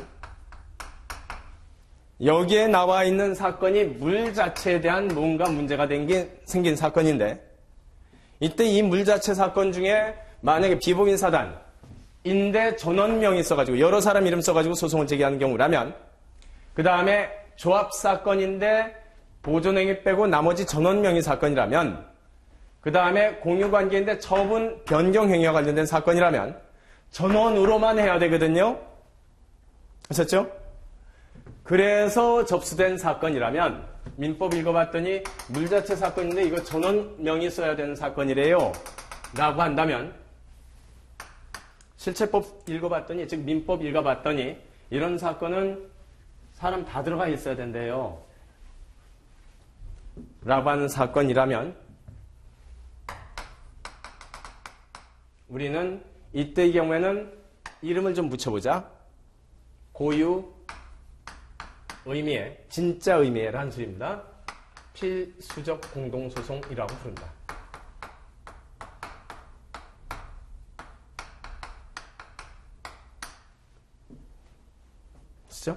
여기에 나와 있는 사건이 물 자체에 대한 뭔가 문제가 생긴 사건인데, 이때 이 물 자체 사건 중에 만약에 비법인 사단인데 전원명이 써가지고 여러 사람 이름 써가지고 소송을 제기하는 경우라면, 그 다음에 조합 사건인데 보존행위 빼고 나머지 전원명의 사건이라면, 그 다음에 공유관계인데 처분 변경행위와 관련된 사건이라면 전원으로만 해야 되거든요. 아셨죠? 그래서 접수된 사건이라면 민법 읽어봤더니 물자체 사건인데 이거 전원명이 써야 되는 사건이래요 라고 한다면, 실체법 읽어봤더니, 즉 민법 읽어봤더니 이런 사건은 사람 다 들어가 있어야 된대요 라고 하는 사건이라면 우리는 이때의 경우에는 이름을 좀 붙여보자. 고유 의미의, 진짜 의미의라는 소리입니다. 필수적 공동소송이라고 부른다. 그렇죠?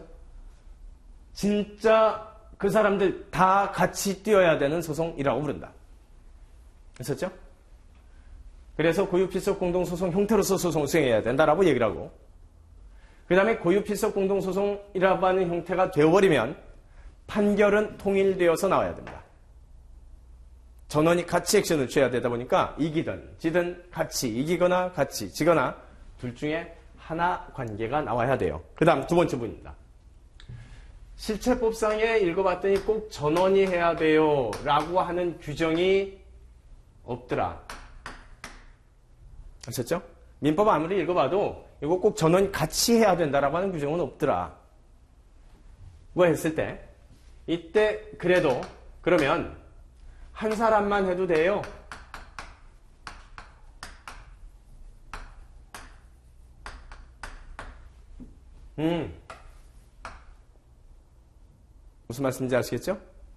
진짜 그 사람들 다 같이 뛰어야 되는 소송이라고 부른다. 그렇죠? 그래서 고유필속 공동소송 형태로서 소송을 수행해야 된다라고 얘기를 하고, 그 다음에 고유필속 공동소송이라고 하는 형태가 되어버리면 판결은 통일되어서 나와야 됩니다. 전원이 같이 액션을 취해야 되다 보니까 이기든 지든 같이 이기거나 같이 지거나 둘 중에 하나 관계가 나와야 돼요. 그 다음 두 번째 부분입니다. 실체법상에 읽어봤더니 꼭 전원이 해야 돼요 라고 하는 규정이 없더라. 아셨죠? 민법 아무리 읽어봐도 이거 꼭 전원이 같이 해야 된다라고 하는 규정은 없더라. 뭐 했을 때 이때 그래도 그러면 한 사람만 해도 돼요. 무슨 말씀인지 아시겠죠?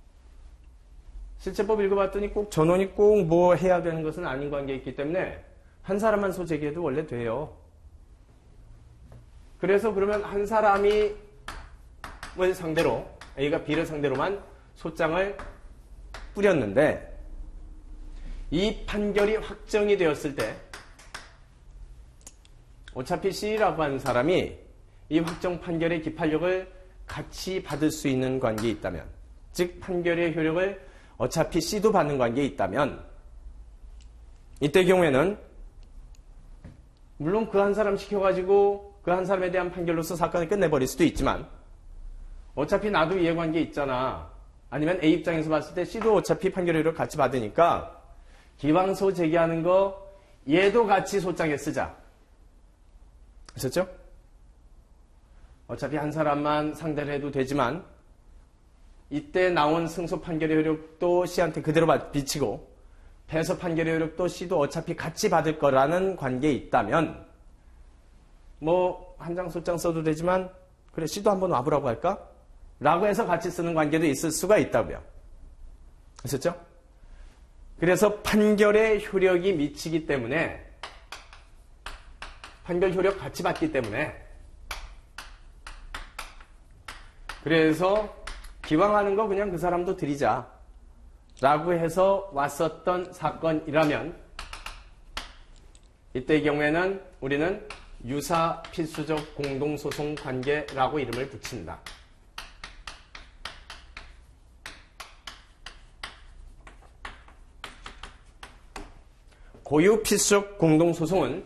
실체법 읽어봤더니 꼭 전원이 꼭 뭐 해야 되는 것은 아닌 관계에 있기 때문에 한 사람만 소제기해도 원래 돼요. 그래서 그러면 한 사람이 상대로, A가 B를 상대로만 소장을 뿌렸는데 이 판결이 확정이 되었을 때 어차피 C라고 하는 사람이 이 확정 판결의 기판력을 같이 받을 수 있는 관계에 있다면, 즉 판결의 효력을 어차피 C도 받는 관계에 있다면, 이때 경우에는 물론 그 한 사람 시켜가지고 그 한 사람에 대한 판결로서 사건을 끝내버릴 수도 있지만, 어차피 나도 이해관계 있잖아. 아니면 A 입장에서 봤을 때 C도 어차피 판결 효력을 같이 받으니까 기왕소 제기하는 거 얘도 같이 소장에 쓰자. 아셨죠? 어차피 한 사람만 상대를 해도 되지만 이때 나온 승소 판결의 효력도 C한테 그대로 비치고 패소 판결의 효력도 C도 어차피 같이 받을 거라는 관계에 있다면 뭐 한 장 소장 써도 되지만 그래 C도 한번 와보라고 할까? 라고 해서 같이 쓰는 관계도 있을 수가 있다고요. 아셨죠? 그래서 판결의 효력이 미치기 때문에 판결 효력 같이 받기 때문에 그래서 기왕하는 거 그냥 그 사람도 드리자 라고 해서 왔었던 사건이라면 이때의 경우에는 우리는 유사 필수적 공동소송 관계라고 이름을 붙인다. 고유 필수적 공동소송은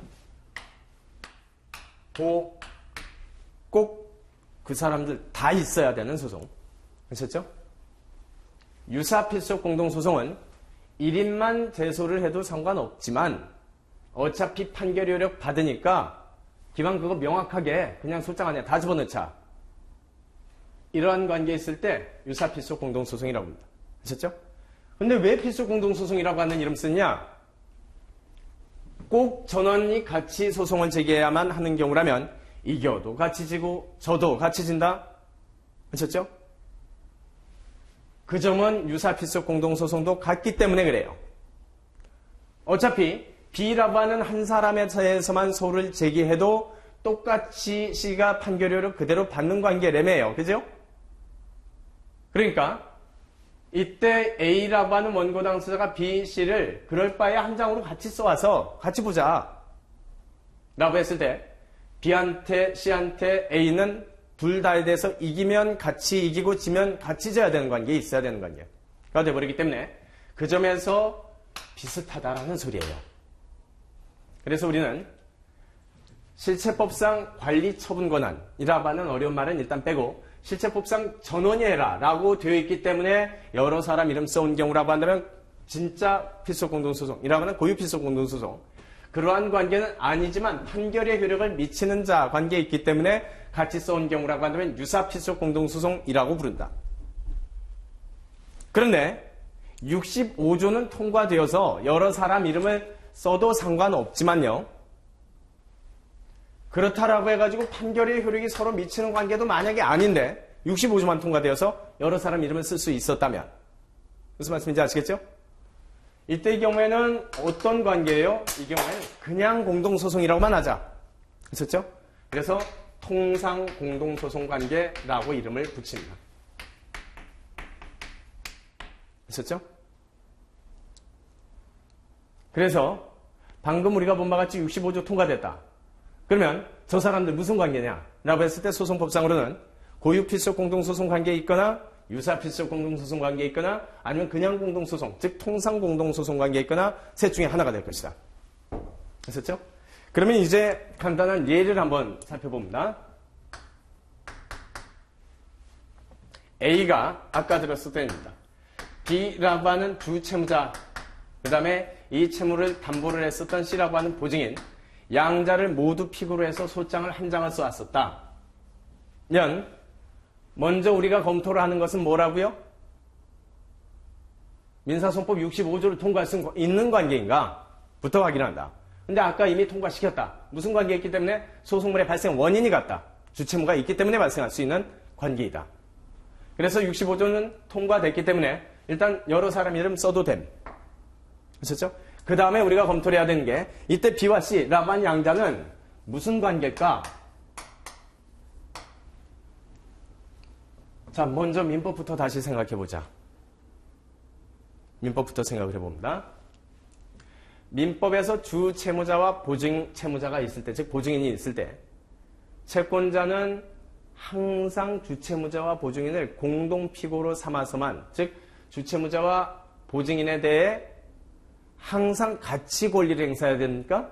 꼭 그 사람들 다 있어야 되는 소송. 아셨죠? 유사 필수적 공동소송은 1인만 제소를 해도 상관없지만 어차피 판결 효력 받으니까 기왕 그거 명확하게 그냥 소장 안에 다 집어넣자. 이러한 관계에 있을 때 유사 필수적 공동소송이라고 합니다. 아셨죠? 근데 왜 필수적 공동소송이라고 하는 이름 쓰냐? 꼭 전원이 같이 소송을 제기해야만 하는 경우라면 이겨도 같이 지고 저도 같이 진다? 아셨죠? 그 점은 유사 필수적 공동소송도 같기 때문에 그래요. 어차피 B라고 하는 한 사람에 대해서만 소를 제기해도 똑같이 C가 판결료를 그대로 받는 관계라며요. 그죠? 그러니까 이때 A라고 하는 원고 당사자가 B, C를 그럴 바에 한 장으로 같이 써와서 같이 보자 라고 했을 때 B한테 C한테 A는 둘 다에 대해서 이기면 같이 이기고 지면 같이 져야 되는 관계에 있어야 되는 관계가 돼버리기 때문에 그 점에서 비슷하다라는 소리예요. 그래서 우리는 실체법상 관리처분권한이라고 하는 어려운 말은 일단 빼고 실체법상 전원이 해라 라고 되어 있기 때문에 여러 사람 이름 써온 경우라고 한다면 진짜 필수적 공동소송이라고 하는 고유 필수적 공동소송 그러한 관계는 아니지만 판결의 효력을 미치는 자 관계에 있기 때문에 같이 써온 경우라고 한다면 유사 필수적 공동소송이라고 부른다. 그런데 65조는 통과되어서 여러 사람 이름을 써도 상관없지만요. 그렇다라고 해가지고 판결의 효력이 서로 미치는 관계도 만약에 아닌데 65조만 통과되어서 여러 사람 이름을 쓸 수 있었다면 무슨 말씀인지 아시겠죠? 이때의 경우에는 어떤 관계예요? 이 경우에는 그냥 공동소송이라고만 하자. 그렇죠? 그래서 통상 공동소송 관계라고 이름을 붙입니다. 그렇죠? 그래서 방금 우리가 본 바와 같이 65조 통과됐다. 그러면 저 사람들 무슨 관계냐? 라고 했을 때 소송법상으로는 고유 필수적 공동소송 관계에 있거나 유사 필수적 공동소송 관계에 있거나 아니면 그냥 공동소송, 즉 통상 공동소송 관계에 있거나 셋 중에 하나가 될 것이다. 아셨죠? 그러면 이제 간단한 예를 한번 살펴봅니다. A가 아까 들었을 때입니다. B라고 하는 주 채무자, 그 다음에 이 채무를 담보를 했었던 C라고 하는 보증인 양자를 모두 픽으로 해서 소장을 한 장을 써왔었다. 면 먼저 우리가 검토를 하는 것은 뭐라고요? 민사소송법 65조를 통과할 수 있는 관계인가? 부터 확인한다. 근데 아까 이미 통과시켰다. 무슨 관계에 있기 때문에 소송물의 발생 원인이 같다. 주채무가 있기 때문에 발생할 수 있는 관계이다. 그래서 65조는 통과됐기 때문에 일단 여러 사람 이름 써도 됨. 아셨죠? 그 다음에 우리가 검토를 해야 되는 게 이때 B와 C라고 한 양자는 무슨 관계일까? 자, 먼저 민법부터 다시 생각해보자. 민법부터 생각을 해봅니다. 민법에서 주 채무자와 보증 채무자가 있을 때, 즉 보증인이 있을 때 채권자는 항상 주채무자와 보증인을 공동피고로 삼아서만, 즉 주채무자와 보증인에 대해 항상 같이 권리를 행사해야 됩니까?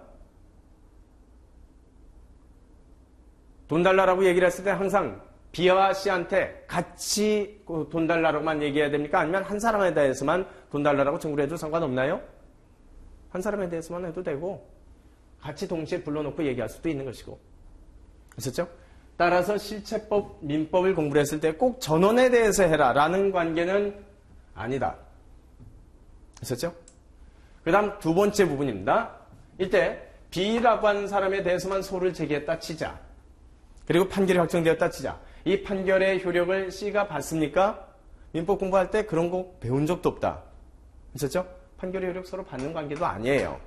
돈 달라라고 얘기를 했을 때 항상 B와 C한테 같이 돈 달라고만 얘기해야 됩니까? 아니면 한 사람에 대해서만 돈 달라고 청구를 해도 상관없나요? 한 사람에 대해서만 해도 되고 같이 동시에 불러놓고 얘기할 수도 있는 것이고. 아셨죠? 따라서 실체법, 민법을 공부를 했을 때 꼭 전원에 대해서 해라 라는 관계는 아니다. 아셨죠? 그 다음 두 번째 부분입니다. 이때 B라고 하는 사람에 대해서만 소를 제기했다 치자. 그리고 판결이 확정되었다 치자. 이 판결의 효력을 C가 받습니까? 민법 공부할 때 그런 거 배운 적도 없다. 아셨죠? 판결의 효력 서로 받는 관계도 아니에요.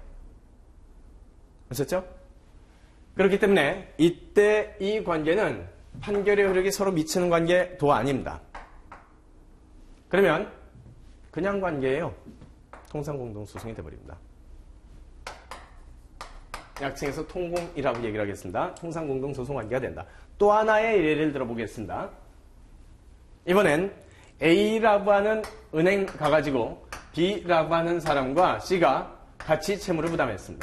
아셨죠? 그렇기 때문에 이때 이 관계는 판결의 효력이 서로 미치는 관계도 아닙니다. 그러면 그냥 관계예요. 통상공동소송이 되어버립니다. 약칭해서 통공이라고 얘기를 하겠습니다. 통상공동소송 관계가 된다. 또 하나의 예를 들어보겠습니다. 이번엔 A라고 하는 은행 가가지고 B라고 하는 사람과 C가 같이 채무를 부담했습니다.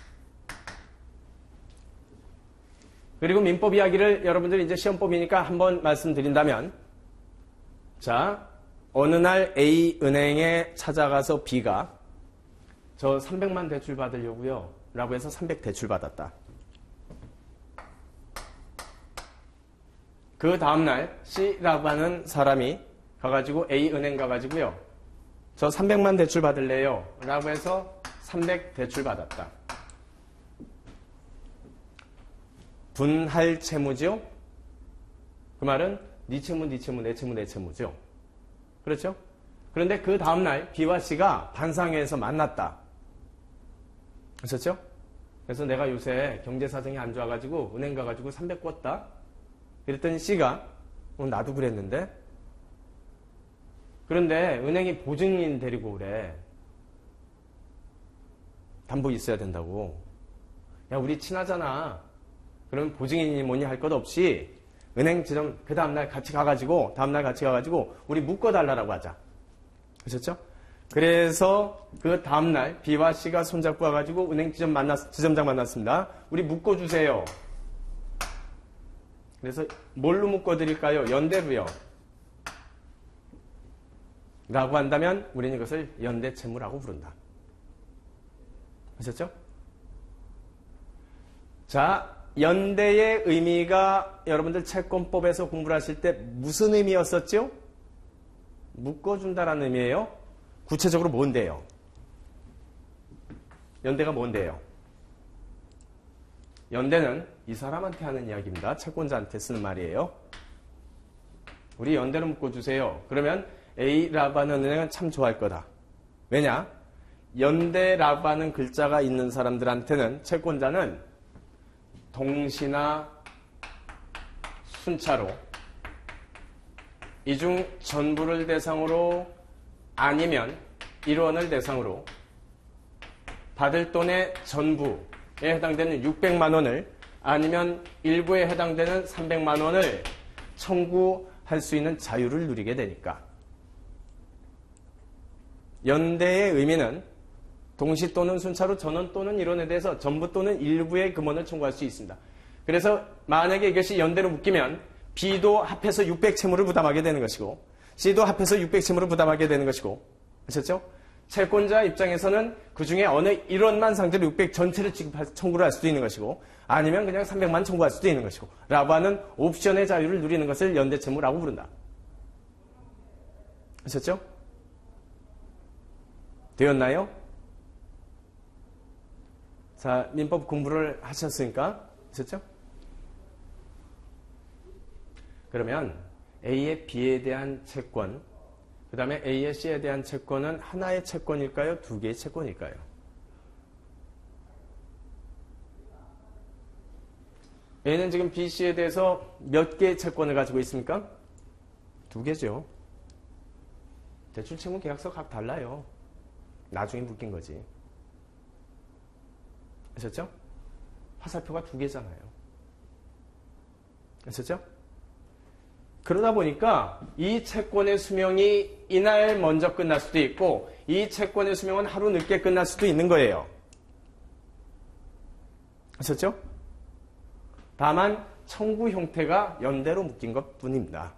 그리고 민법 이야기를 여러분들이 이제 시험법이니까 한번 말씀드린다면, 자, 어느 날 A 은행에 찾아가서 B가 저 300만 대출 받으려고요 라고 해서 300 대출 받았다. 그 다음날 C라고 하는 사람이 가가지고 A 은행 가가지고요 저 300만 대출 받을래요 라고 해서 300 대출 받았다. 분할 채무죠. 그 말은 네 채무, 네 채무, 내 채무, 내 채무죠. 그렇죠? 그런데 그 다음날 B와 C가 반상회에서 만났다. 아셨죠? 그래서 내가 요새 경제사정이 안 좋아가지고 은행 가가지고 300 꿨다. 그랬더니 C가 나도 그랬는데. 그런데 은행이 보증인 데리고 오래. 담보 있어야 된다고. 야, 우리 친하잖아. 그러면 보증인이 뭐니 할 것 없이 은행 지점 그 다음날 같이 가가지고 우리 묶어달라고 하자. 아셨죠? 그래서 그 다음날 B와 C가 손잡고 와가지고 은행 지점장 만났습니다. 우리 묶어주세요. 그래서 뭘로 묶어드릴까요? 연대로요. 라고 한다면 우리는 이것을 연대채무라고 부른다. 아셨죠? 자, 연대의 의미가 여러분들 채권법에서 공부를 하실 때 무슨 의미였었죠? 묶어준다라는 의미예요. 구체적으로 뭔데요? 연대가 뭔데요? 연대는 이 사람한테 하는 이야기입니다. 채권자한테 쓰는 말이에요. 우리 연대로 묶어주세요. 그러면 A라고 하는 은행은 참 좋아할 거다. 왜냐? 연대라고 하는 글자가 있는 사람들한테는 채권자는 동시나 순차로 이 중 전부를 대상으로 아니면 1원을 대상으로 받을 돈의 전부에 해당되는 600만 원을 아니면 일부에 해당되는 300만 원을 청구할 수 있는 자유를 누리게 되니까. 연대의 의미는 동시 또는 순차로 전원 또는 1원에 대해서 전부 또는 일부의 금원을 청구할 수 있습니다. 그래서 만약에 이것이 연대로 묶이면 B도 합해서 600 채무를 부담하게 되는 것이고 C도 합해서 600 채무를 부담하게 되는 것이고, 아셨죠? 채권자 입장에서는 그 중에 어느 1원만 상대로 600 전체를 청구를 할 수도 있는 것이고 아니면 그냥 300만 청구할 수도 있는 것이고 라고 하는 옵션의 자유를 누리는 것을 연대채무라고 부른다. 아셨죠? 되었나요? 자, 민법 공부를 하셨으니까, 아셨죠? 그러면 A의 B에 대한 채권, 그 다음에 A의 C에 대한 채권은 하나의 채권일까요? 두 개의 채권일까요? A는 지금 B, C에 대해서 몇 개의 채권을 가지고 있습니까? 두 개죠. 대출채무 계약서 각 달라요. 나중에 묶인 거지. 아셨죠? 화살표가 두 개잖아요. 아셨죠? 그러다 보니까 이 채권의 수명이 이날 먼저 끝날 수도 있고 이 채권의 수명은 하루 늦게 끝날 수도 있는 거예요. 아셨죠? 다만 청구 형태가 연대로 묶인 것 뿐입니다.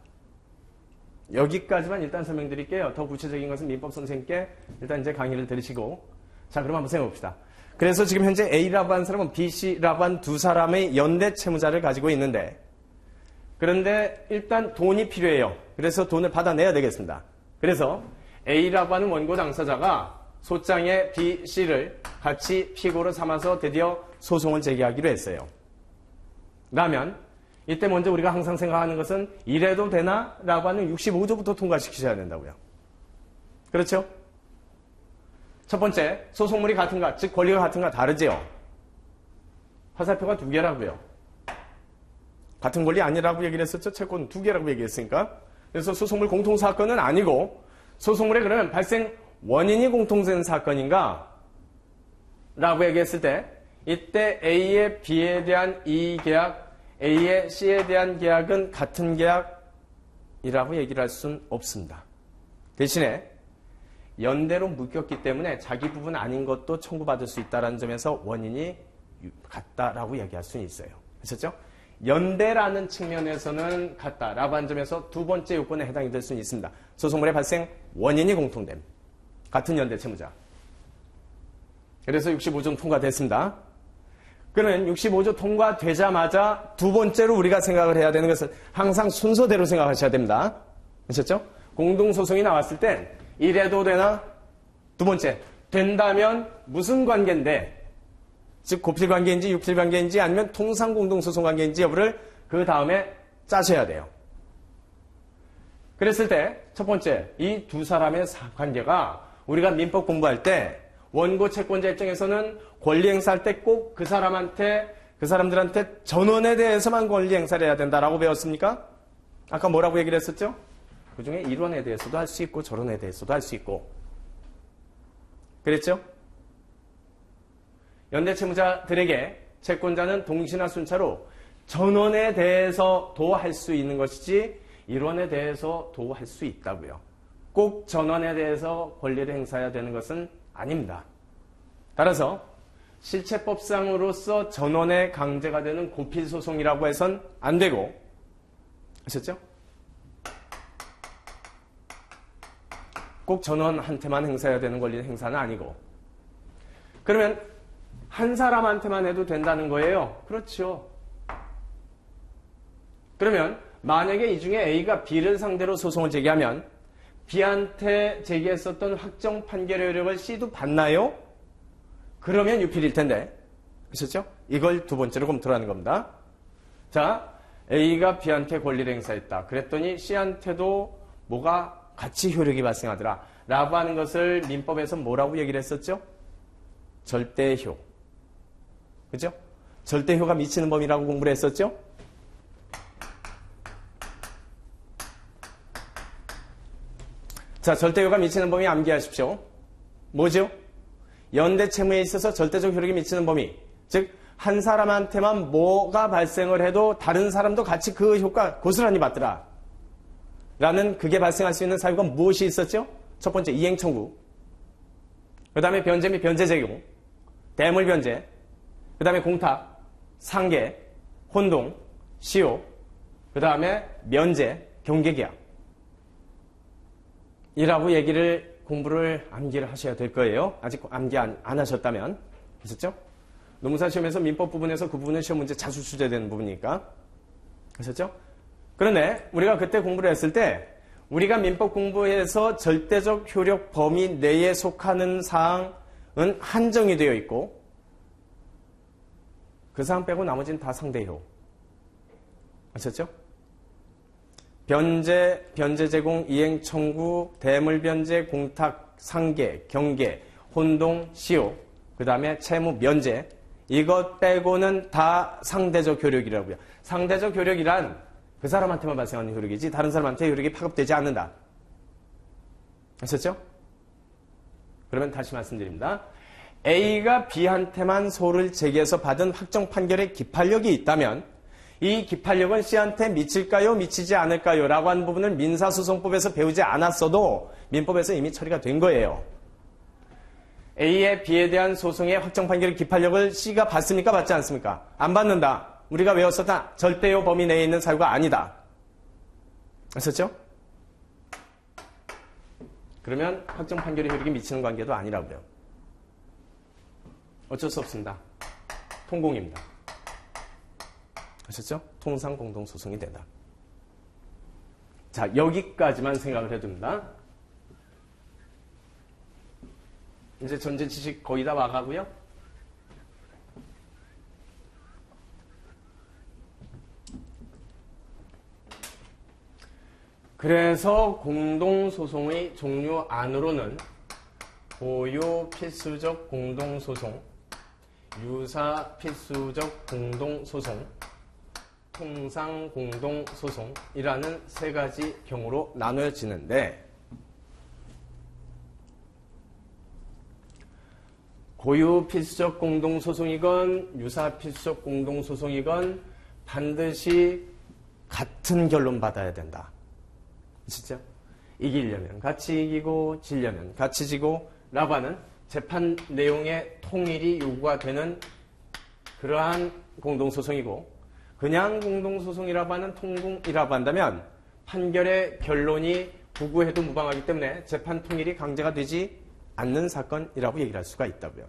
여기까지만 일단 설명드릴게요. 더 구체적인 것은 민법 선생님께 일단 이제 강의를 들으시고, 자, 그럼 한번 생각해 봅시다. 그래서 지금 현재 A라고 하는 사람은 B, C라고 한 두 사람의 연대 채무자를 가지고 있는데, 그런데 일단 돈이 필요해요. 그래서 돈을 받아내야 되겠습니다. 그래서 A라고 하는 원고 당사자가 소장의 B, C를 같이 피고로 삼아서 드디어 소송을 제기하기로 했어요. 그러면 이때 먼저 우리가 항상 생각하는 것은 이래도 되나? 라고 하는 65조부터 통과시키셔야 된다고요. 그렇죠? 첫 번째, 소송물이 같은가, 즉 권리가 같은가 다르지요. 화살표가 두 개라고요. 같은 권리 아니라고 얘기를 했었죠. 채권 두 개라고 얘기했으니까. 그래서 소송물 공통사건은 아니고 소송물의 그러면 발생 원인이 공통된 사건인가? 라고 얘기했을 때 이때 A의 B에 대한 이 계약, A의 C에 대한 계약은 같은 계약이라고 얘기를 할 수는 없습니다. 대신에 연대로 묶였기 때문에 자기 부분 아닌 것도 청구받을 수 있다는 점에서 원인이 같다라고 얘기할 수는 있어요. 아셨죠? 연대라는 측면에서는 같다라고 한 점에서 두 번째 요건에 해당이 될 수는 있습니다. 소송물의 발생 원인이 공통됨. 같은 연대 채무자. 그래서 65조 통과됐습니다. 그러면 65조 통과되자마자 두 번째로 우리가 생각을 해야 되는 것은 항상 순서대로 생각하셔야 됩니다. 아셨죠? 공동소송이 나왔을 땐 이래도 되나? 두 번째, 된다면 무슨 관계인데? 즉 고필관계인지 육필관계인지 아니면 통상공동소송관계인지 여부를 그 다음에 짜셔야 돼요. 그랬을 때 첫 번째, 이 두 사람의 관계가 우리가 민법 공부할 때 원고 채권자 입장에서는 권리 행사할 때 꼭 그 사람들한테 전원에 대해서만 권리 행사를 해야 된다라고 배웠습니까? 아까 뭐라고 얘기를 했었죠? 그 중에 일원에 대해서도 할 수 있고 저론에 대해서도 할 수 있고 그랬죠? 연대 채무자들에게 채권자는 동시나 순차로 전원에 대해서도 할 수 있는 것이지 일원에 대해서도 할 수 있다고요. 꼭 전원에 대해서 권리를 행사해야 되는 것은 아닙니다. 따라서 실체법상으로서 전원에 강제가 되는 고필소송이라고 해선 안 되고 아셨죠? 꼭 전원한테만 행사해야 되는 권리 행사는 아니고 그러면 한 사람한테만 해도 된다는 거예요. 그렇죠. 그러면 만약에 이 중에 A가 B를 상대로 소송을 제기하면 B한테 제기했었던 확정 판결의 효력을 C도 받나요? 그러면 유필일 텐데. 그렇죠? 이걸 두 번째로 검토하는 겁니다. 자, A가 B한테 권리를 행사했다. 그랬더니 C한테도 뭐가 같이 효력이 발생하더라. 라고 하는 것을 민법에서 뭐라고 얘기를 했었죠? 절대효. 그죠? 절대효가 미치는 범위라고 공부를 했었죠? 자, 절대효가 미치는 범위 암기하십시오. 뭐죠? 연대 채무에 있어서 절대적 효력이 미치는 범위. 즉, 한 사람한테만 뭐가 발생을 해도 다른 사람도 같이 그 효과 고스란히 받더라. 라는 그게 발생할 수 있는 사유가 무엇이 있었죠? 첫 번째, 이행 청구. 그 다음에 변제 및 변제 제공. 대물 변제. 그 다음에 공탁, 상계, 혼동, 시효. 그 다음에 면제, 경계계약. 이라고 얘기를 공부를 암기를 하셔야 될 거예요. 아직 암기 안 하셨다면. 아셨죠? 노무사 시험에서 민법 부분에서 그 부분은 시험 문제 자주 출제되는 부분이니까. 아셨죠? 그런데 우리가 그때 공부를 했을 때 우리가 민법 공부에서 절대적 효력 범위 내에 속하는 사항은 한정이 되어 있고 그 사항 빼고 나머지는 다 상대효. 아셨죠? 변제, 변제 제공, 이행 청구, 대물 변제, 공탁, 상계, 경계, 혼동, 시효, 그 다음에 채무 면제 이것 빼고는 다 상대적 효력이라고요. 상대적 효력이란 그 사람한테만 발생하는 효력이지 다른 사람한테 효력이 파급되지 않는다. 아셨죠? 그러면 다시 말씀드립니다. A가 B한테만 소를 제기해서 받은 확정 판결의 기판력이 있다면 이 기판력은 C한테 미칠까요? 미치지 않을까요? 라고 하는 부분을 민사소송법에서 배우지 않았어도 민법에서 이미 처리가 된 거예요. A의 B에 대한 소송의 확정 판결의 기판력을 C가 받습니까? 받지 않습니까? 안 받는다. 우리가 외웠었다. 절대요 범위 내에 있는 사유가 아니다. 아셨죠? 그러면 확정 판결의 효력이 미치는 관계도 아니라고요. 어쩔 수 없습니다. 통공입니다. 아셨죠? 통상 공동소송이 된다. 자, 여기까지만 생각을 해둡니다. 이제 전제 지식 거의 다 와가고요. 그래서 공동소송의 종류 안으로는 고유 필수적 공동소송, 유사 필수적 공동소송, 통상 공동소송이라는 세 가지 경우로 나누어지는데, 고유 필수적 공동소송이건 유사 필수적 공동소송이건 반드시 같은 결론 받아야 된다. 진짜? 이기려면 같이 이기고 지려면 같이 지고 라고 하는 재판 내용의 통일이 요구가 되는 그러한 공동소송이고, 그냥 공동소송이라고 하는 통공이라고 한다면 판결의 결론이 부구해도 무방하기 때문에 재판 통일이 강제가 되지 않는 사건이라고 얘기를 할 수가 있다고요.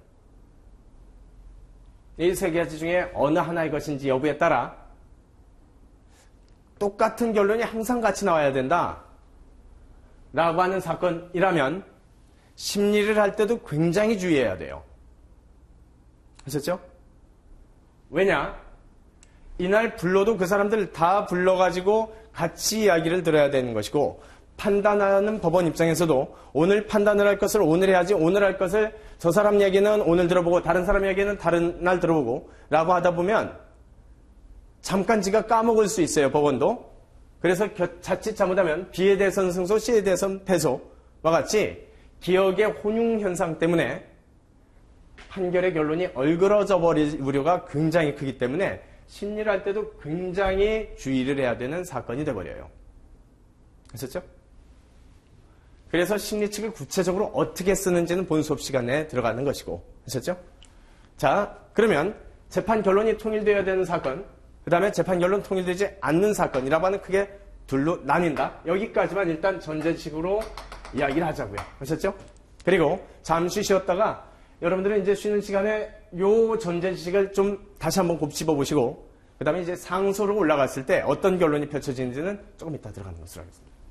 이 세 가지 중에 어느 하나의 것인지 여부에 따라 똑같은 결론이 항상 같이 나와야 된다 라고 하는 사건이라면 심리를 할 때도 굉장히 주의해야 돼요. 아셨죠? 왜냐? 이날 불러도 그 사람들 다 불러가지고 같이 이야기를 들어야 되는 것이고, 판단하는 법원 입장에서도 오늘 판단을 할 것을 오늘 해야지, 오늘 할 것을 저 사람 얘기는 오늘 들어보고 다른 사람 얘기는 다른 날 들어보고 라고 하다 보면 잠깐 지가 까먹을 수 있어요, 법원도. 그래서 자칫 잘못하면 B에 대해서는 승소, C에 대해서는 패소와 같이 기억의 혼용 현상 때문에 판결의 결론이 얼그러져 버릴 우려가 굉장히 크기 때문에 심리를 할 때도 굉장히 주의를 해야 되는 사건이 돼버려요. 아셨죠? 그래서 심리측을 구체적으로 어떻게 쓰는지는 본 수업 시간에 들어가는 것이고, 아셨죠? 자, 그러면 재판 결론이 통일되어야 되는 사건, 그 다음에 재판 결론 통일되지 않는 사건이라고 하는 크게 둘로 나뉜다. 여기까지만 일단 전제식으로 이야기를 하자고요. 아셨죠? 그리고 잠시 쉬었다가 여러분들은 이제 쉬는 시간에 요 전제식을 좀 다시 한번 곱씹어 보시고, 그 다음에 이제 상소로 올라갔을 때 어떤 결론이 펼쳐지는지는 조금 이따 들어가는 것으로 하겠습니다.